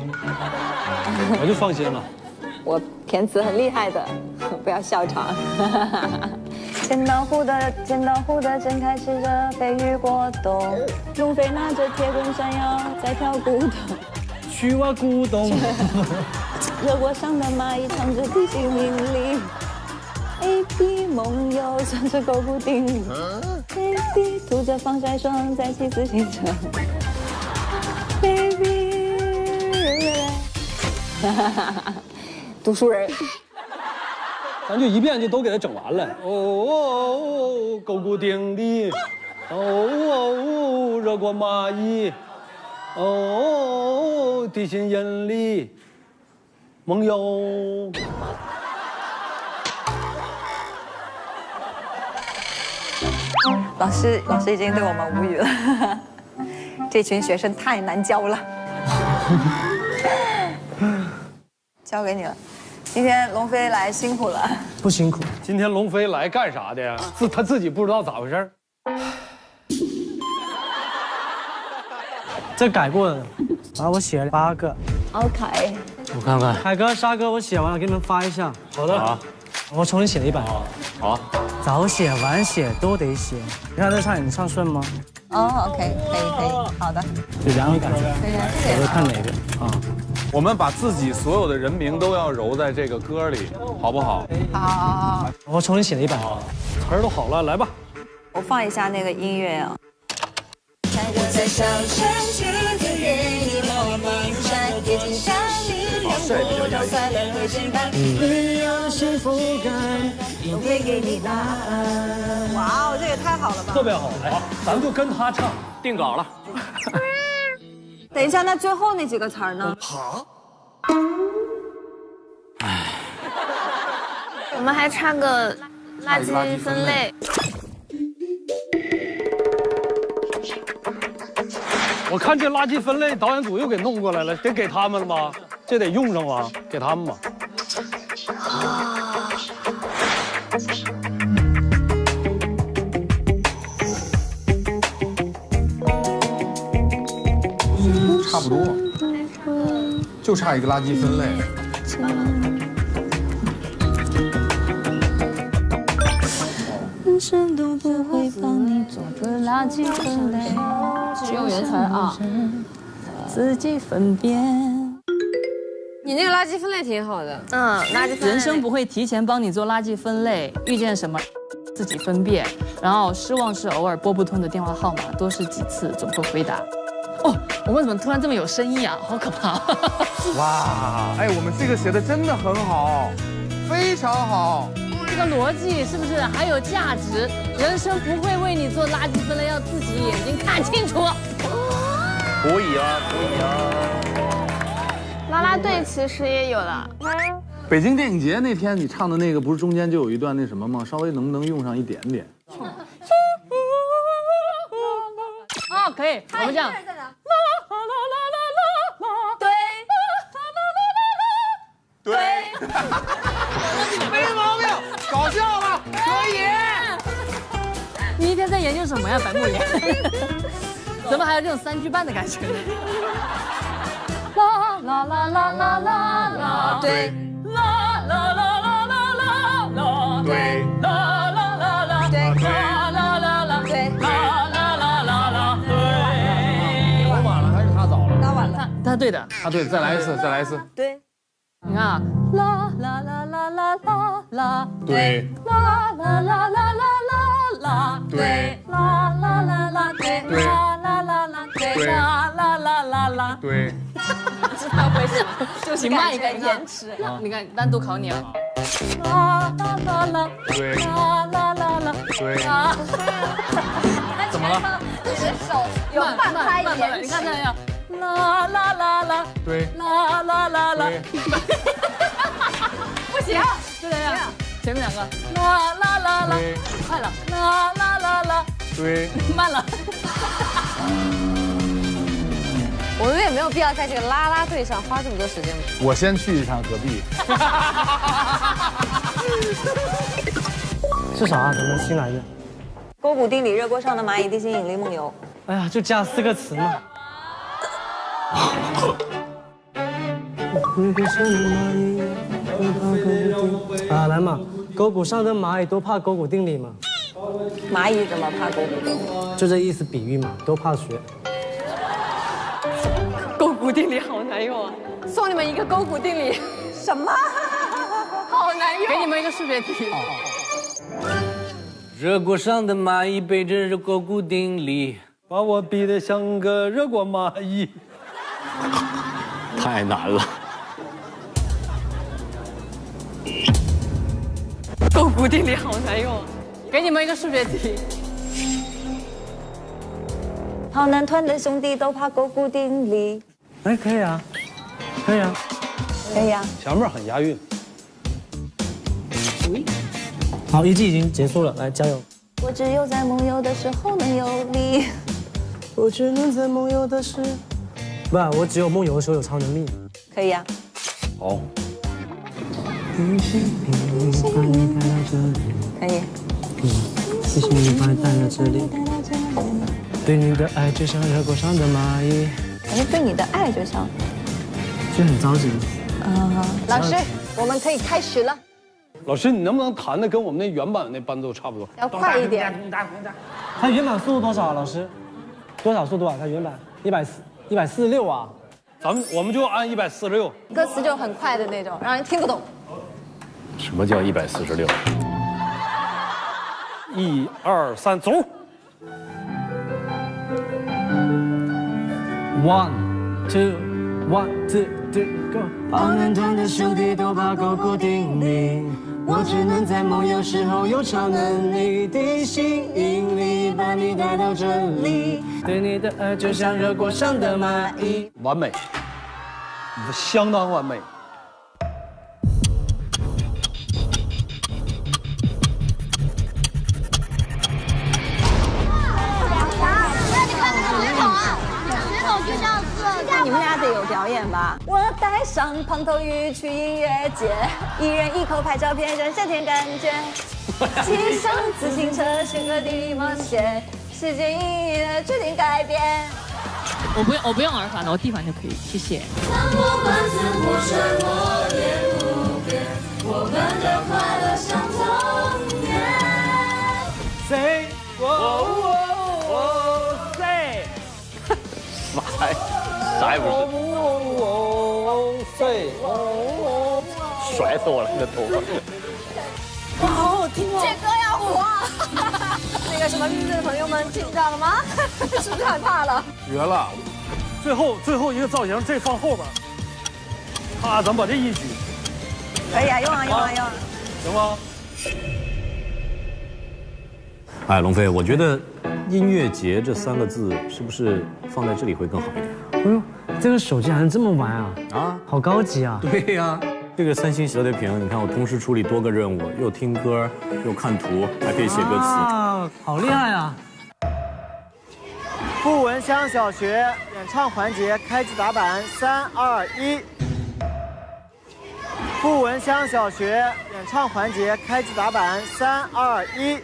我填词很厉害的，不要笑场。剪刀湖的正开始着飞鱼果冻，龙飞拿着铁棍山腰在跳古董， 去挖古董。 热锅上的蚂蚁唱着地心引力。baby 梦游穿着狗骨钉 ，baby 涂着防晒霜在骑自行车 ，baby 读书人， 咱就一遍就都给他整完了。哦，狗骨钉的，哦，热锅蚂蚁，哦，地心引力，梦游。 老师已经对我们无语了，这群学生太难教了。交给你了，今天龙飞来辛苦了。 不辛苦， 今天龙飞来干啥的呀？他自己不知道咋回事。 这改过的，我写了8个。 OK， 我看看。 海哥、沙哥，我写完了，给你们发一下。 好的。 好。 我重新写了一版。 好。 早写晚写都得写。你看这唱，你唱顺吗？ 哦 ，OK， 可以，好的。 就然后感觉。 可以， 我看哪个啊？ 我们把自己所有的人名都要揉在这个歌里，好不好？ 好。 我重新写了一版。 词儿都好了，来吧。 我放一下那个音乐啊。 我在上山去给你摸摸山，也经常你让我都快乐会举办，你有幸福感，都会给你答案。 哇哦，这也太好了吧！ 特别好， 好，咱们就跟他唱， 定稿了。 等一下，那最后那几个词儿呢？ 好。 我们还差个垃圾分类。 我看这垃圾分类导演组又给弄过来了，得给他们了吗？这得用上吗？给他们吧。 差不多，就差一个垃圾分类。 人生都不会帮你做个垃圾分类， 只有原词啊， 自己分辨。 你那个垃圾分类挺好的，垃圾分类。 人生不会提前帮你做垃圾分类，遇见什么自己分辨，然后失望是偶尔拨不通的电话号码，多试几次总会回答。哦，我们怎么突然这么有深意啊？好可怕！ 哇，哎，我们这个写的真的很好，非常好。 这个逻辑是不是还有价值？人生不会为你做垃圾分类，要自己眼睛看清楚。 可以啊，可以啊。 啦啦队其实也有了， 北京电影节那天你唱的那个，不是中间就有一段那什么吗？稍微能不能用上一点点？ 哦，可以，我们这样。 对，没毛病，搞笑吧？可以。 你一天在研究什么呀，白木莲？怎么还有这种3句半的感觉呢？啦啦啦啦啦啦啦，对，啦啦啦啦啦啦啦，对，啦啦啦啦，对，啦啦啦啦，对，啦啦啦啦啦，对。 我晚了还是他早了？ 他晚了， 他对的， 他对，再来一次，再来一次。 对， 你看啊，啦啦啦啦啦啦啦， 对， 啦啦啦啦啦啦啦， 对， 啦啦啦啦，对，啦啦啦啦，对，啦啦啦啦啦， 对。 不知道为什么，就是慢一个延迟。你看，单独考你啊。啦啦啦啦， 对， 啦啦啦啦， 对。 怎么了？ 你的手有半拍延迟。 你看这样，啦啦啦啦， 对， 啦啦啦啦。 不行， 就这样。前面2个，啦啦啦啦，快了，啦啦啦啦， 对， 慢了。 我们也没有必要在这个啦啦队上花这么多时间。 我先去一趟隔壁。 是啥啊？怎么新来的？ 勾股定理，热锅上的蚂蚁，地心引力，梦游。 哎呀，就加4个词嘛。啊，来嘛，沟谷上的蚂蚁都怕勾股定理嘛。 蚂蚁怎么怕勾股定理？ 就这意思，比喻嘛，都怕学。 勾股定理好难用啊！送你们一个勾股定理。 什么？ 好难用。 给你们一个数学题。 热锅上的蚂蚁背着热勾股定理， 把我逼得像个热锅蚂蚁。 太难了。 勾股定理好难用。 给你们一个数学题。 好男团的兄弟都怕勾股定理。 哎，可以啊，可以啊， 可以啊。 前面很押韵。 好，1季已经结束了，来加油。 我只有在梦游的时候能有力。 我只能在梦游的时，不，我只有梦游的时候有超能力。 可以啊。 好。 可以。 地心引力把你带到这里。对你的爱就像热锅上的蚂蚁。 哎，对你的爱就像。 就很着急。 老师，我们可以开始了。 老师，你能不能弹的跟我们那原版那伴奏差不多？ 要快一点。 它原版速度多少啊？老师，多少速度啊？它原版146啊。 我们就按146。 歌词就很快的那种，让人听不懂。 什么叫146？1、 2、3，走。 1、2、1、2、3 ，Go。好男团的兄弟都怕勾股定理，我只能在梦游时候有超能力，地心引力把你带到这里。对你的爱就像热锅上的蚂蚁。 完美，相当完美。 你们俩得有表演吧？我带上胖头鱼去音乐节，一人一口拍照片，让夏天感觉。骑上自行车去各地冒险，世界音乐决定改变。 我不用耳返的，我地反就可以，谢谢。 我们的快乐像童年。 Say， say， 啥也不是。甩死我了，你的头发。 好好听哦！这歌要火。那个什么绿队的朋友们紧张了吗？是不是害怕了？ 绝了！ 最后一个造型，这放后边。咱们把这一举。 可以啊，用啊。 行吗？ 哎，龙飞，我觉得“音乐节”这3个字是不是放在这里会更好一点？ 哎呦，这个手机还能这么玩啊！好高级啊！ 对呀， 这个3星小铁瓶，你看我同时处理多个任务，又听歌，又看图，还可以写歌词。 啊，好厉害啊！ 傅文香小学演唱环节开机打板，3、2、1。傅文香小学演唱环节开机打板，3、2、1。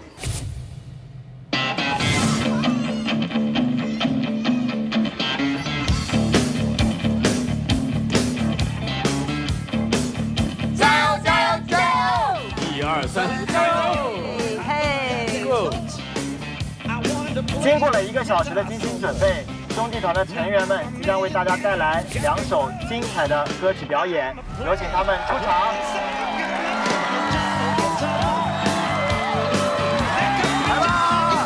经过了1个小时的精心准备，兄弟团的成员们即将为大家带来2首精彩的歌曲表演，有请他们出场。来吧！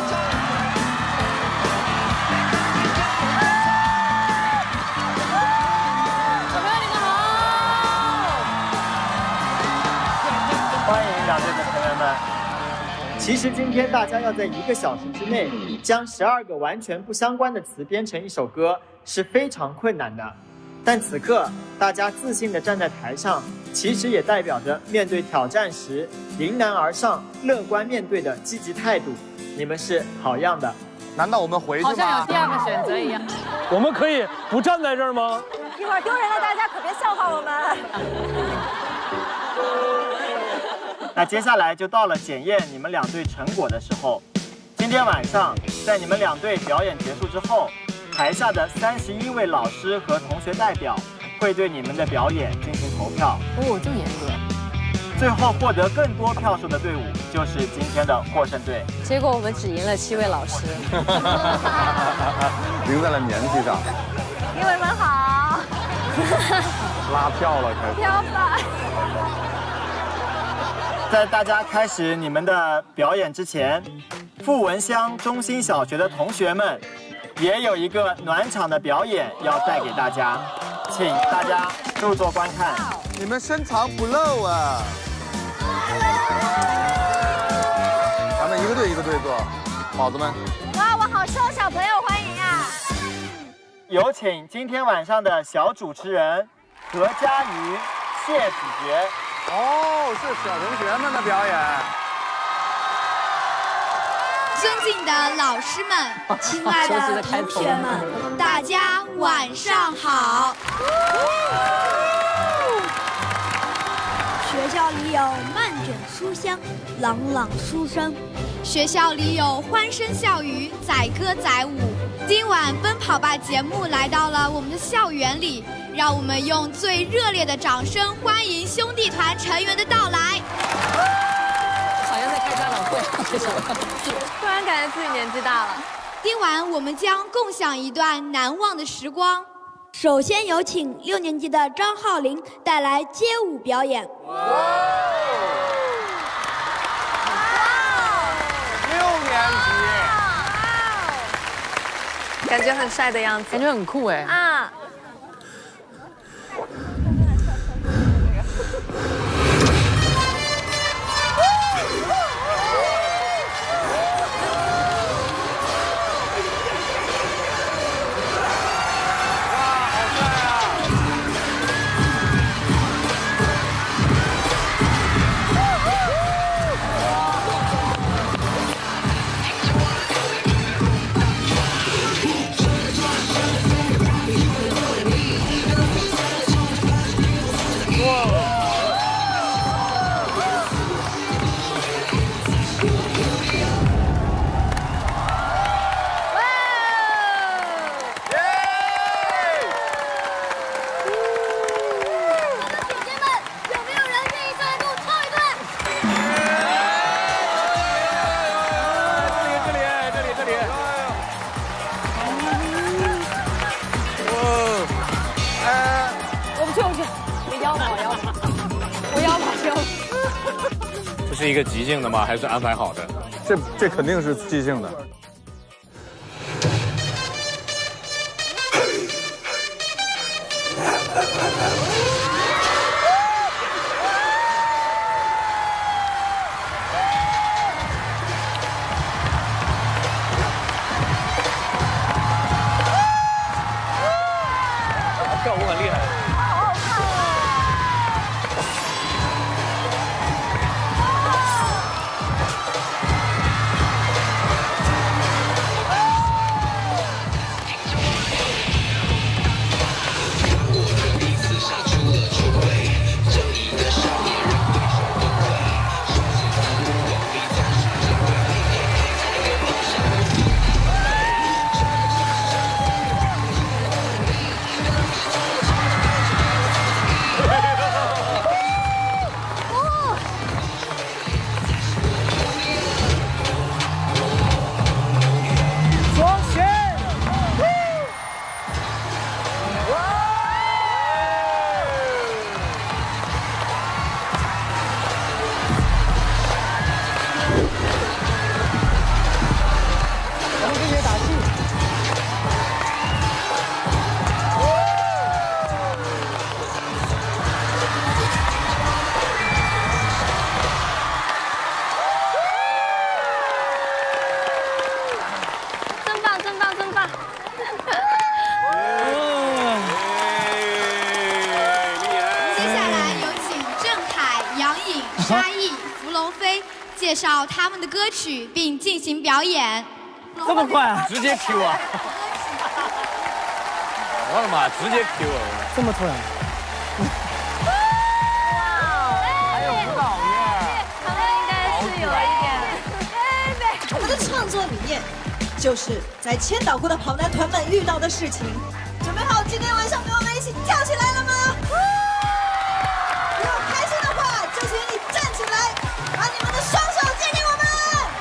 小朋友你们好！ 欢迎2队的成员们。其实今天大家要在1个小时之内将12个完全不相关的词编成一首歌是非常困难的，但此刻大家自信地站在台上，其实也代表着面对挑战时迎难而上、乐观面对的积极态度。你们是好样的！ 难道我们回去吗？ 好像有第2个选择一样。 我们可以不站在这儿吗？ 一会儿丢人了，大家可别笑话我们。 那接下来就到了检验你们2队成果的时候。今天晚上，在你们2队表演结束之后，台下的31位老师和同学代表会对你们的表演进行投票。 哦，这么严格。 最后获得更多票数的队伍就是今天的获胜队。 结果我们只赢了7位老师， 赢在了年纪上。 英文很好。 拉票了，开始。 飘吧。 在大家开始你们的表演之前，傅文香中心小学的同学们也有一个暖场的表演要带给大家，请大家入座观看。 你们深藏不露啊！咱们一个队一个队坐，宝子们。 哇，我好受小朋友欢迎啊！ 有请今天晚上的小主持人何佳瑜、谢子珏。 哦，是小同学们的表演。 尊敬的老师们，亲爱的同学们，大家晚上好。学校里有漫卷书香，朗朗书声；学校里有欢声笑语，载歌载舞。今晚《奔跑吧》节目来到了我们的校园里，让我们用最热烈的掌声欢迎兄弟团成员的到来。 好像在开家长会， 突然感觉自己年纪大了。 今晚我们将共享一段难忘的时光。首先有请6年级的张浩林带来街舞表演。 6年级， 感觉很帅的样子， 感觉很酷哎。 啊。 是一个即兴的吗？还是安排好的？ 这肯定是即兴的。 跳舞很厉害。 好好看啊！ 龙飞介绍他们的歌曲并进行表演。 这么快啊？ 直接 Q 啊！我的妈，直接 Q 啊！ 这么突然？ 还有舞蹈耶！ 他们应该是有一点。 我们的创作理念就是在千岛湖的跑男团们遇到的事情。准备好今天晚上跟我们一起跳起来了吗？如果开心的话，就请你站起来，把你们的双手借给我们。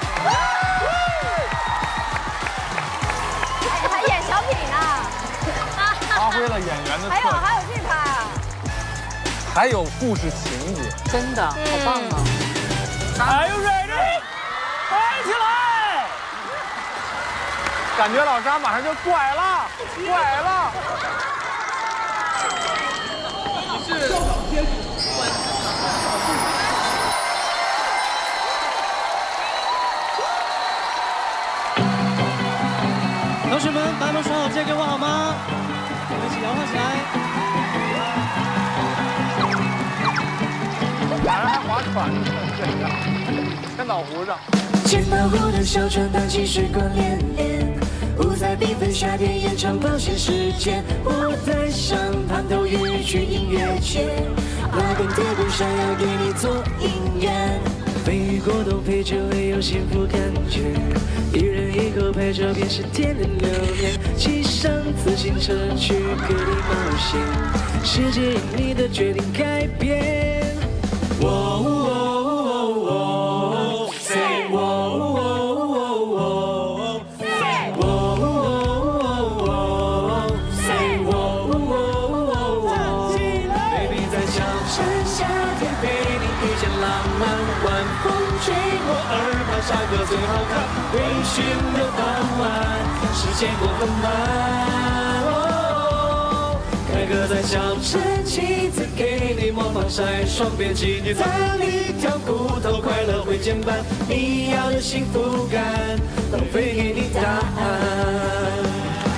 还演小品呢， 发挥了演员的特点， 还有这趴啊， 还有故事情节， 真的好棒啊！ Are you ready？ 嗨起来！ 感觉老沙马上就拐了，拐了。 同学们，把你们双手借给我好吗？我们一起摇晃起来。俩人还划船呢，千岛湖上。 千岛湖的小船荡起水光潋滟，五彩缤纷夏天延长保鲜时间。我带上胖头鱼去音乐节，拉根铁棍想要给你做音乐。飞过都陪着会有幸福感觉，一人一口拍照片是甜的留念。骑上自行车去各地冒险，世界因你的决定改变。沙哥最好看，微醺的傍晚，时间过很慢。凯歌在小城，妻子给你抹防晒，双边基地在里挑骨头，快乐会减半。你要的幸福感，都会给你答案。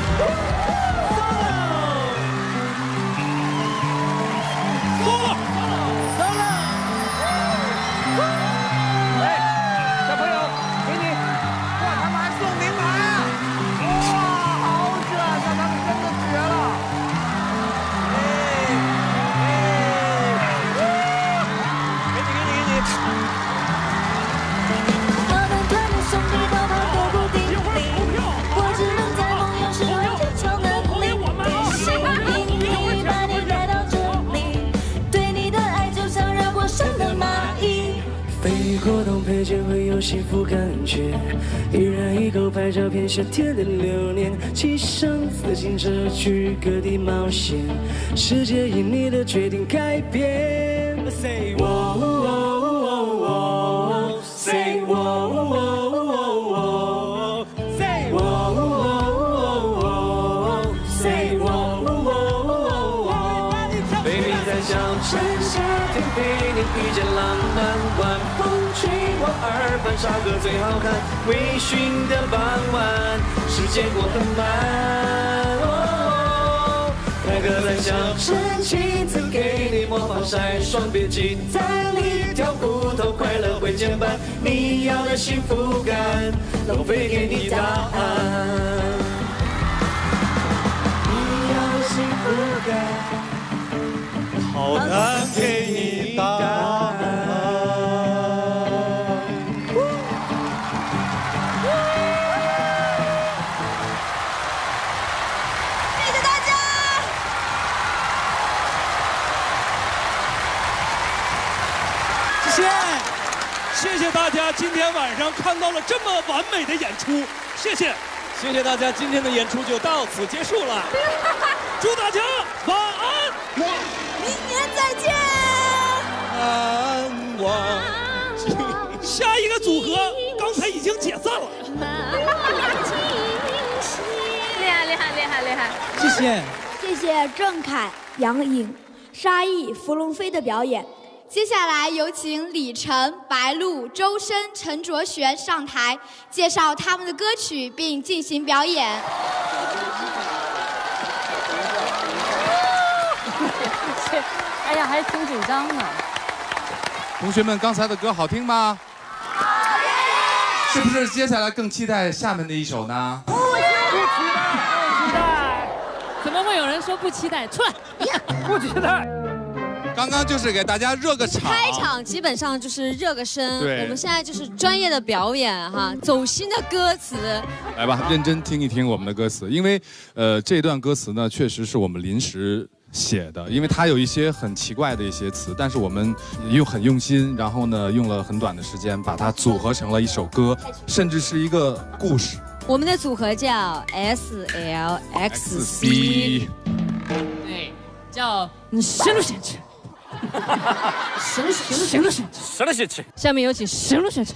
活动配件会有幸福感觉，一人一口拍照片夏天的留念，骑上自行车去各地冒险，世界因你的决定改变。Say whoa whoa whoa say whoa whoa say whoa whoa say whoa whoa baby 在小城夏天陪你遇见浪漫晚风。吹我耳畔，沙哥最好看，微醺的傍晚，时间过很慢。凯歌在小城，妻子给你抹防晒，双边基在里挑骨头，快乐会减半。你要的幸福感，都会给你答案。你要的幸福感，好难给你答案。 谢谢大家今天晚上看到了这么完美的演出，谢谢大家，今天的演出就到此结束了，祝大家晚安， 明年再见， 难忘。下一个组合刚才已经解散了， 厉害！ 谢谢郑恺、杨颖、沙溢、伏龙飞的表演。接下来有请李晨、白鹿、周深、陈卓璇上台介绍他们的歌曲并进行表演。 哎呀，还挺紧张呢。 同学们，刚才的歌好听吗？是不是接下来更期待下面的一首呢？ 不期待，怎么会有人说不期待？出来， 不期待。 刚刚就是给大家热个场， 开场基本上就是热个身。 对， 我们现在就是专业的表演哈，走心的歌词。 来吧，认真听一听我们的歌词，因为这段歌词呢，确实是我们临时写的，因为它有一些很奇怪的一些词，但是我们又很用心，然后呢，用了很短的时间把它组合成了一首歌，甚至是一个故事。 我们的组合叫 SLXC， 对，叫神路选曲。神路选曲。下面有请神路选曲。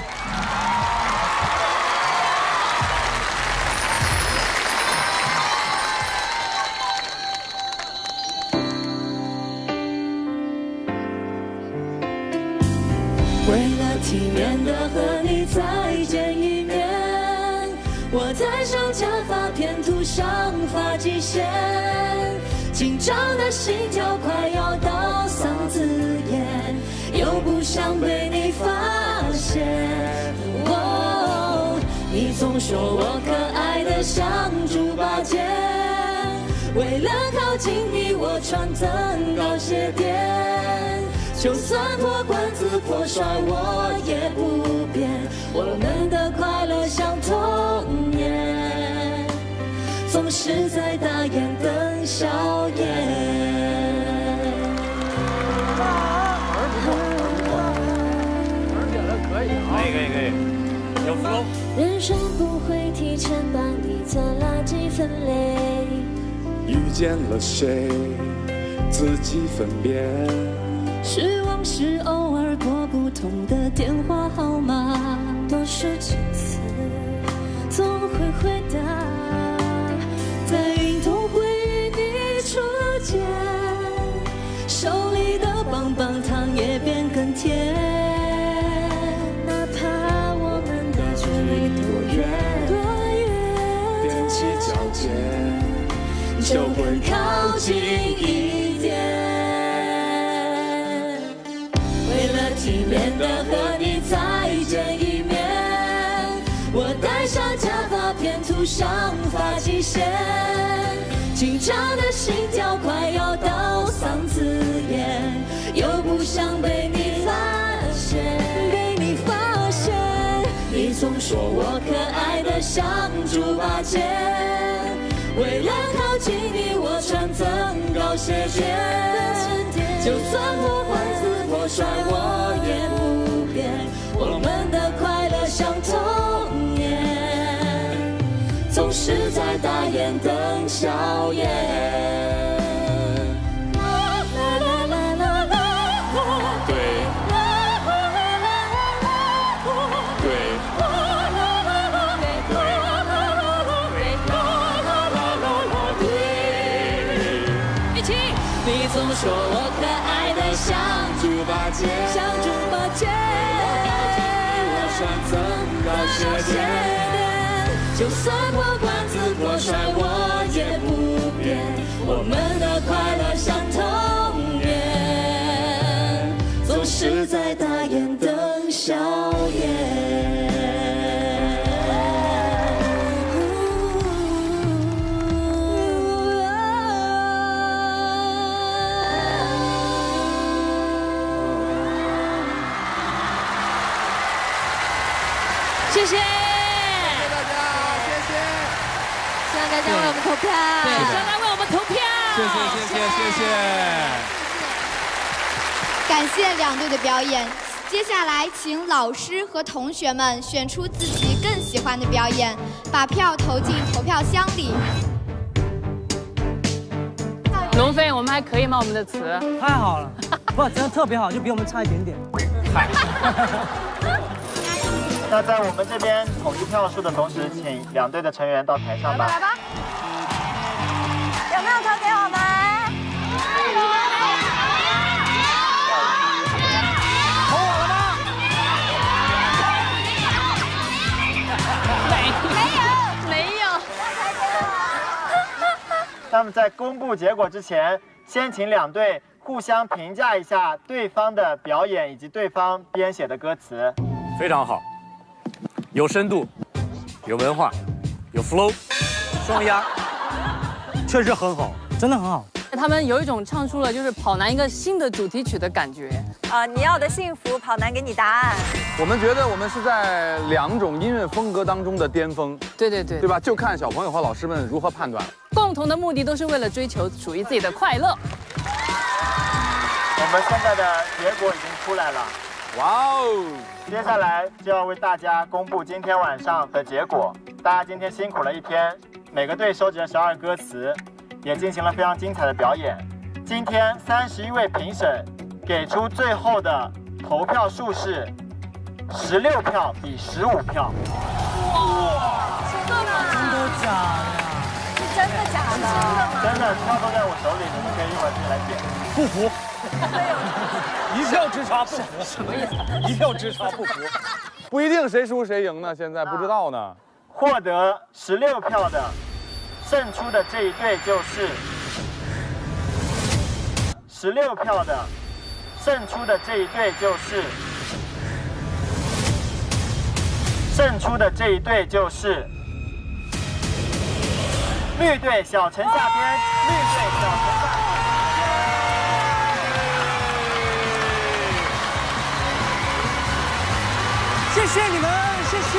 为了体面的和你再见一面，我戴上假发片涂上发际线，紧张的心跳快要到嗓子眼，又不想被你发现。哦，你总说我可爱的像猪八戒，为了靠近你我穿增高鞋垫，就算破罐子破摔我也不变，我们的快乐像童年，总是在大眼瞪小眼。 可以，有 flow。 人生不会提前帮你做垃圾分类， 遇见了谁，自己分辨。 是往事偶尔拨不通的电话号码，多数几次总会回答，在运动会与你初见，手里的棒棒糖也变更甜，哪怕我们的距离多远，踮起脚尖就更靠近一点。为了体面的和你再见一面，我戴上假发片涂上发际线，紧张的心跳快要到嗓子眼，又不想被你发现，你总说我可爱的像猪八戒，为了靠近你我穿增高鞋垫，就算破罐子破摔我也不变，我们的快乐像童年，总是在大眼瞪小眼。你总说我可爱的像猪八戒，我穿增高鞋垫，就算破罐子破摔我也不变，我们的快乐像童年，总是在大眼瞪小眼。谢谢，谢谢大家，谢谢，希望大家为我们投票， 对，希望大家为我们投票， 谢谢。 感谢两队的表演，接下来请老师和同学们选出自己更喜欢的表演，把票投进投票箱里。 龙飞，我们还可以吗？我们的词太好了，不，真的特别好，就比我们差一点点。 那在我们这边统一票数的同时，请两队的成员到台上吧。 来吧，有没有投给我们？ 投我了吗？ 没有。 那么在公布结果之前，先请两队互相评价一下对方的表演以及对方编写的歌词。 非常好，有深度，有文化，有 flow， 双押，确实很好， 真的很好。 他们有一种唱出了就是跑男一个新的主题曲的感觉。 你要的幸福，跑男给你答案。 我们觉得我们是在2种音乐风格当中的巅峰。 对对对， 对吧？就看小朋友和老师们如何判断。 共同的目的都是为了追求属于自己的快乐。 我们现在的结果已经出来了。 哇哦！ 接下来就要为大家公布今天晚上的结果。大家今天辛苦了一天，每个队收集了12歌词，也进行了非常精彩的表演。今天31位评审给出最后的投票数是16票比15票。 哇！真的吗？ 真的假的？ 是真的假的？真的吗？ 真的，票都在我手里，你们可以一会儿自己来点。 不服。一票之差不服，什么意思？1票之差不服， 不一定谁输谁赢呢，现在不知道呢。 获得16票的胜出的这一队就是16票的胜出的这一队就是绿队小城夏天，绿队小城夏天。 谢谢你们，谢谢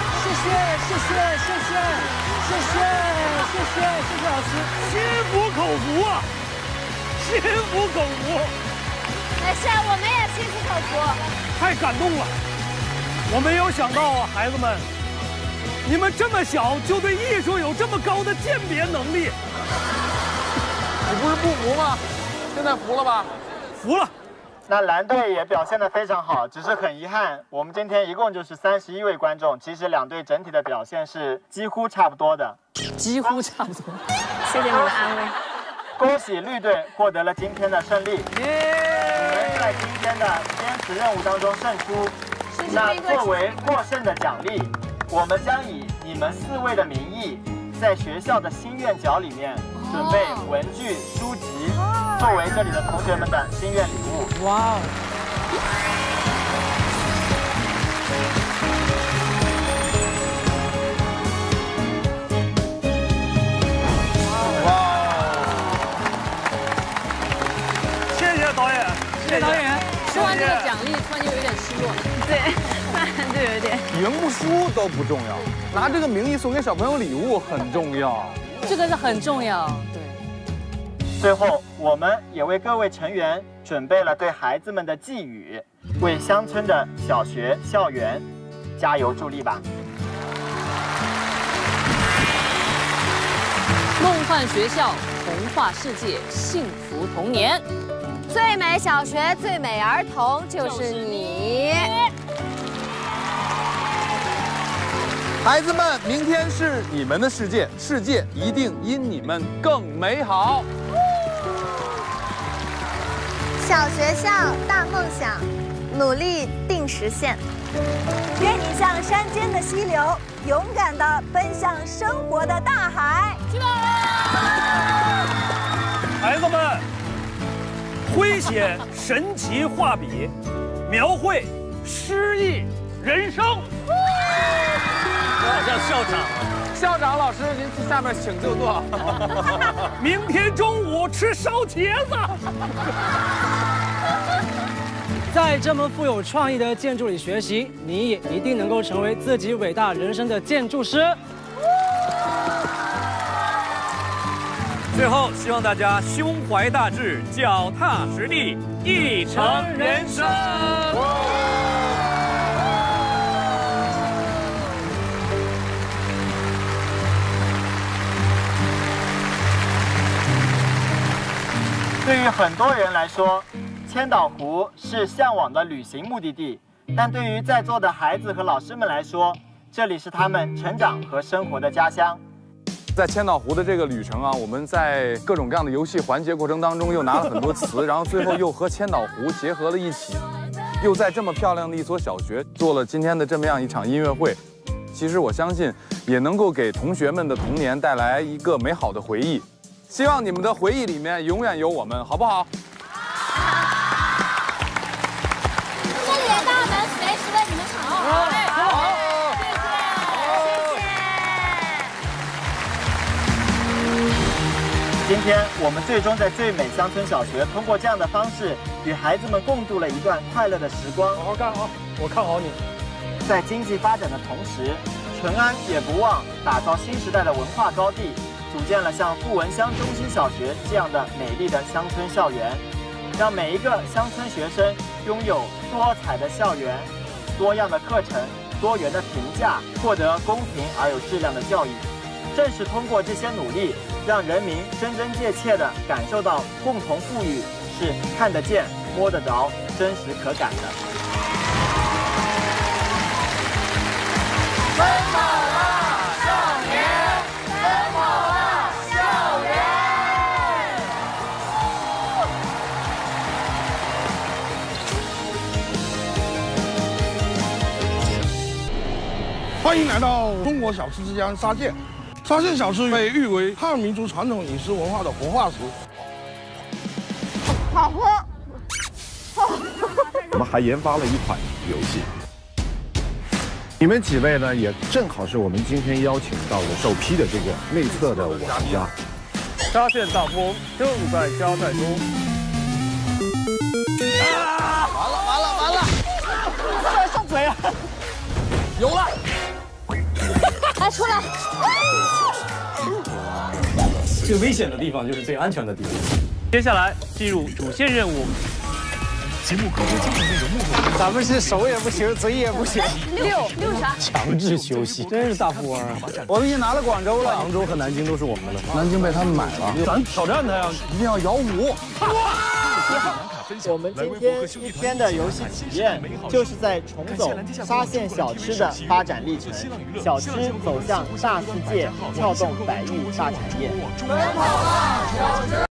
老师， 心服口服啊，心服口服。 没事，我们也心服口服。 太感动了，我没有想到啊，孩子们，你们这么小就对艺术有这么高的鉴别能力。 你不是不服吗？现在服了吧？ 服了。 那蓝队也表现得非常好，只是很遗憾，我们今天一共就是31位观众，其实2队整体的表现是几乎差不多的。 几乎差不多。 谢谢你的安慰。 恭喜绿队获得了今天的胜利。你们在今天的坚持任务当中胜出。那作为获胜的奖励，我们将以你们4位的名义，在学校的心愿角里面准备文具、书籍，作为这里的同学们的心愿礼物。 哇哦！ 谢谢导演， 谢谢导演。 说完这个奖励，突然就有点失落。 对，突然就有点。 赢不输都不重要，拿这个名义送给小朋友礼物很重要。 这个是很重要，对。 最后，我们也为各位成员准备了对孩子们的寄语，为乡村的小学校园加油助力吧。 梦幻学校，童话世界，幸福童年。 最美小学，最美儿童就是你。 孩子们，明天是你们的世界，世界一定因你们更美好。 小学校大梦想，努力定实现。 愿你像山间的溪流，勇敢地奔向生活的大海。 孩子们，挥写神奇画笔，描绘诗意人生。 我好像校长。 校长老师，您下面请就坐。 明天中午吃烧茄子。 在这么富有创意的建筑里学习，你也一定能够成为自己伟大人生的建筑师。 最后，希望大家胸怀大志，脚踏实地，一程人生。 对于很多人来说，千岛湖是向往的旅行目的地，但对于在座的孩子和老师们来说，这里是他们成长和生活的家乡。 在千岛湖的这个旅程啊，我们在各种各样的游戏环节过程当中，又拿了很多词，然后最后又和千岛湖结合了一起，又在这么漂亮的一所小学做了今天的这么样一场音乐会。其实我相信，也能够给同学们的童年带来一个美好的回忆。希望你们的回忆里面永远有我们，好不好？ 今天我们最终在最美乡村小学通过这样的方式，与孩子们共度了一段快乐的时光。 好好干啊！我看好你。 在经济发展的同时，淳安也不忘打造新时代的文化高地，组建了像富文乡中心小学这样的美丽的乡村校园，让每一个乡村学生拥有多彩的校园、多样的课程、多元的评价，获得公平而有质量的教育。正是通过这些努力，让人民真真切切地感受到共同富裕是看得见、摸得着、真实可感的。 奔跑吧，少年！奔跑吧，校园！ 欢迎来到中国小吃之乡沙县。沙县小吃被誉为汉民族传统饮食文化的活化石。 好喝。 我们还研发了一款游戏。你们几位呢，也正好是我们今天邀请到的首批的这个内测的玩家。 沙县大富翁正在加载中。 完了！快上嘴啊！有了！ 来出来！ 最危险的地方就是最安全的地方。 接下来进入主线任务。 节目更多精彩内容幕后。 咱们是手也不行，嘴也不行。 六啥？ 强制休息，真是大富翁啊！ 我们已经拿了广州了， 杭州和南京都是我们的了。 南京被他们买了， 咱挑战他呀， 一定要摇舞。 我们今天一天的游戏体验，就是在重走沙县小吃的发展历程，小吃走向大世界，撬动百亿大产业。 奔跑吧，小吃！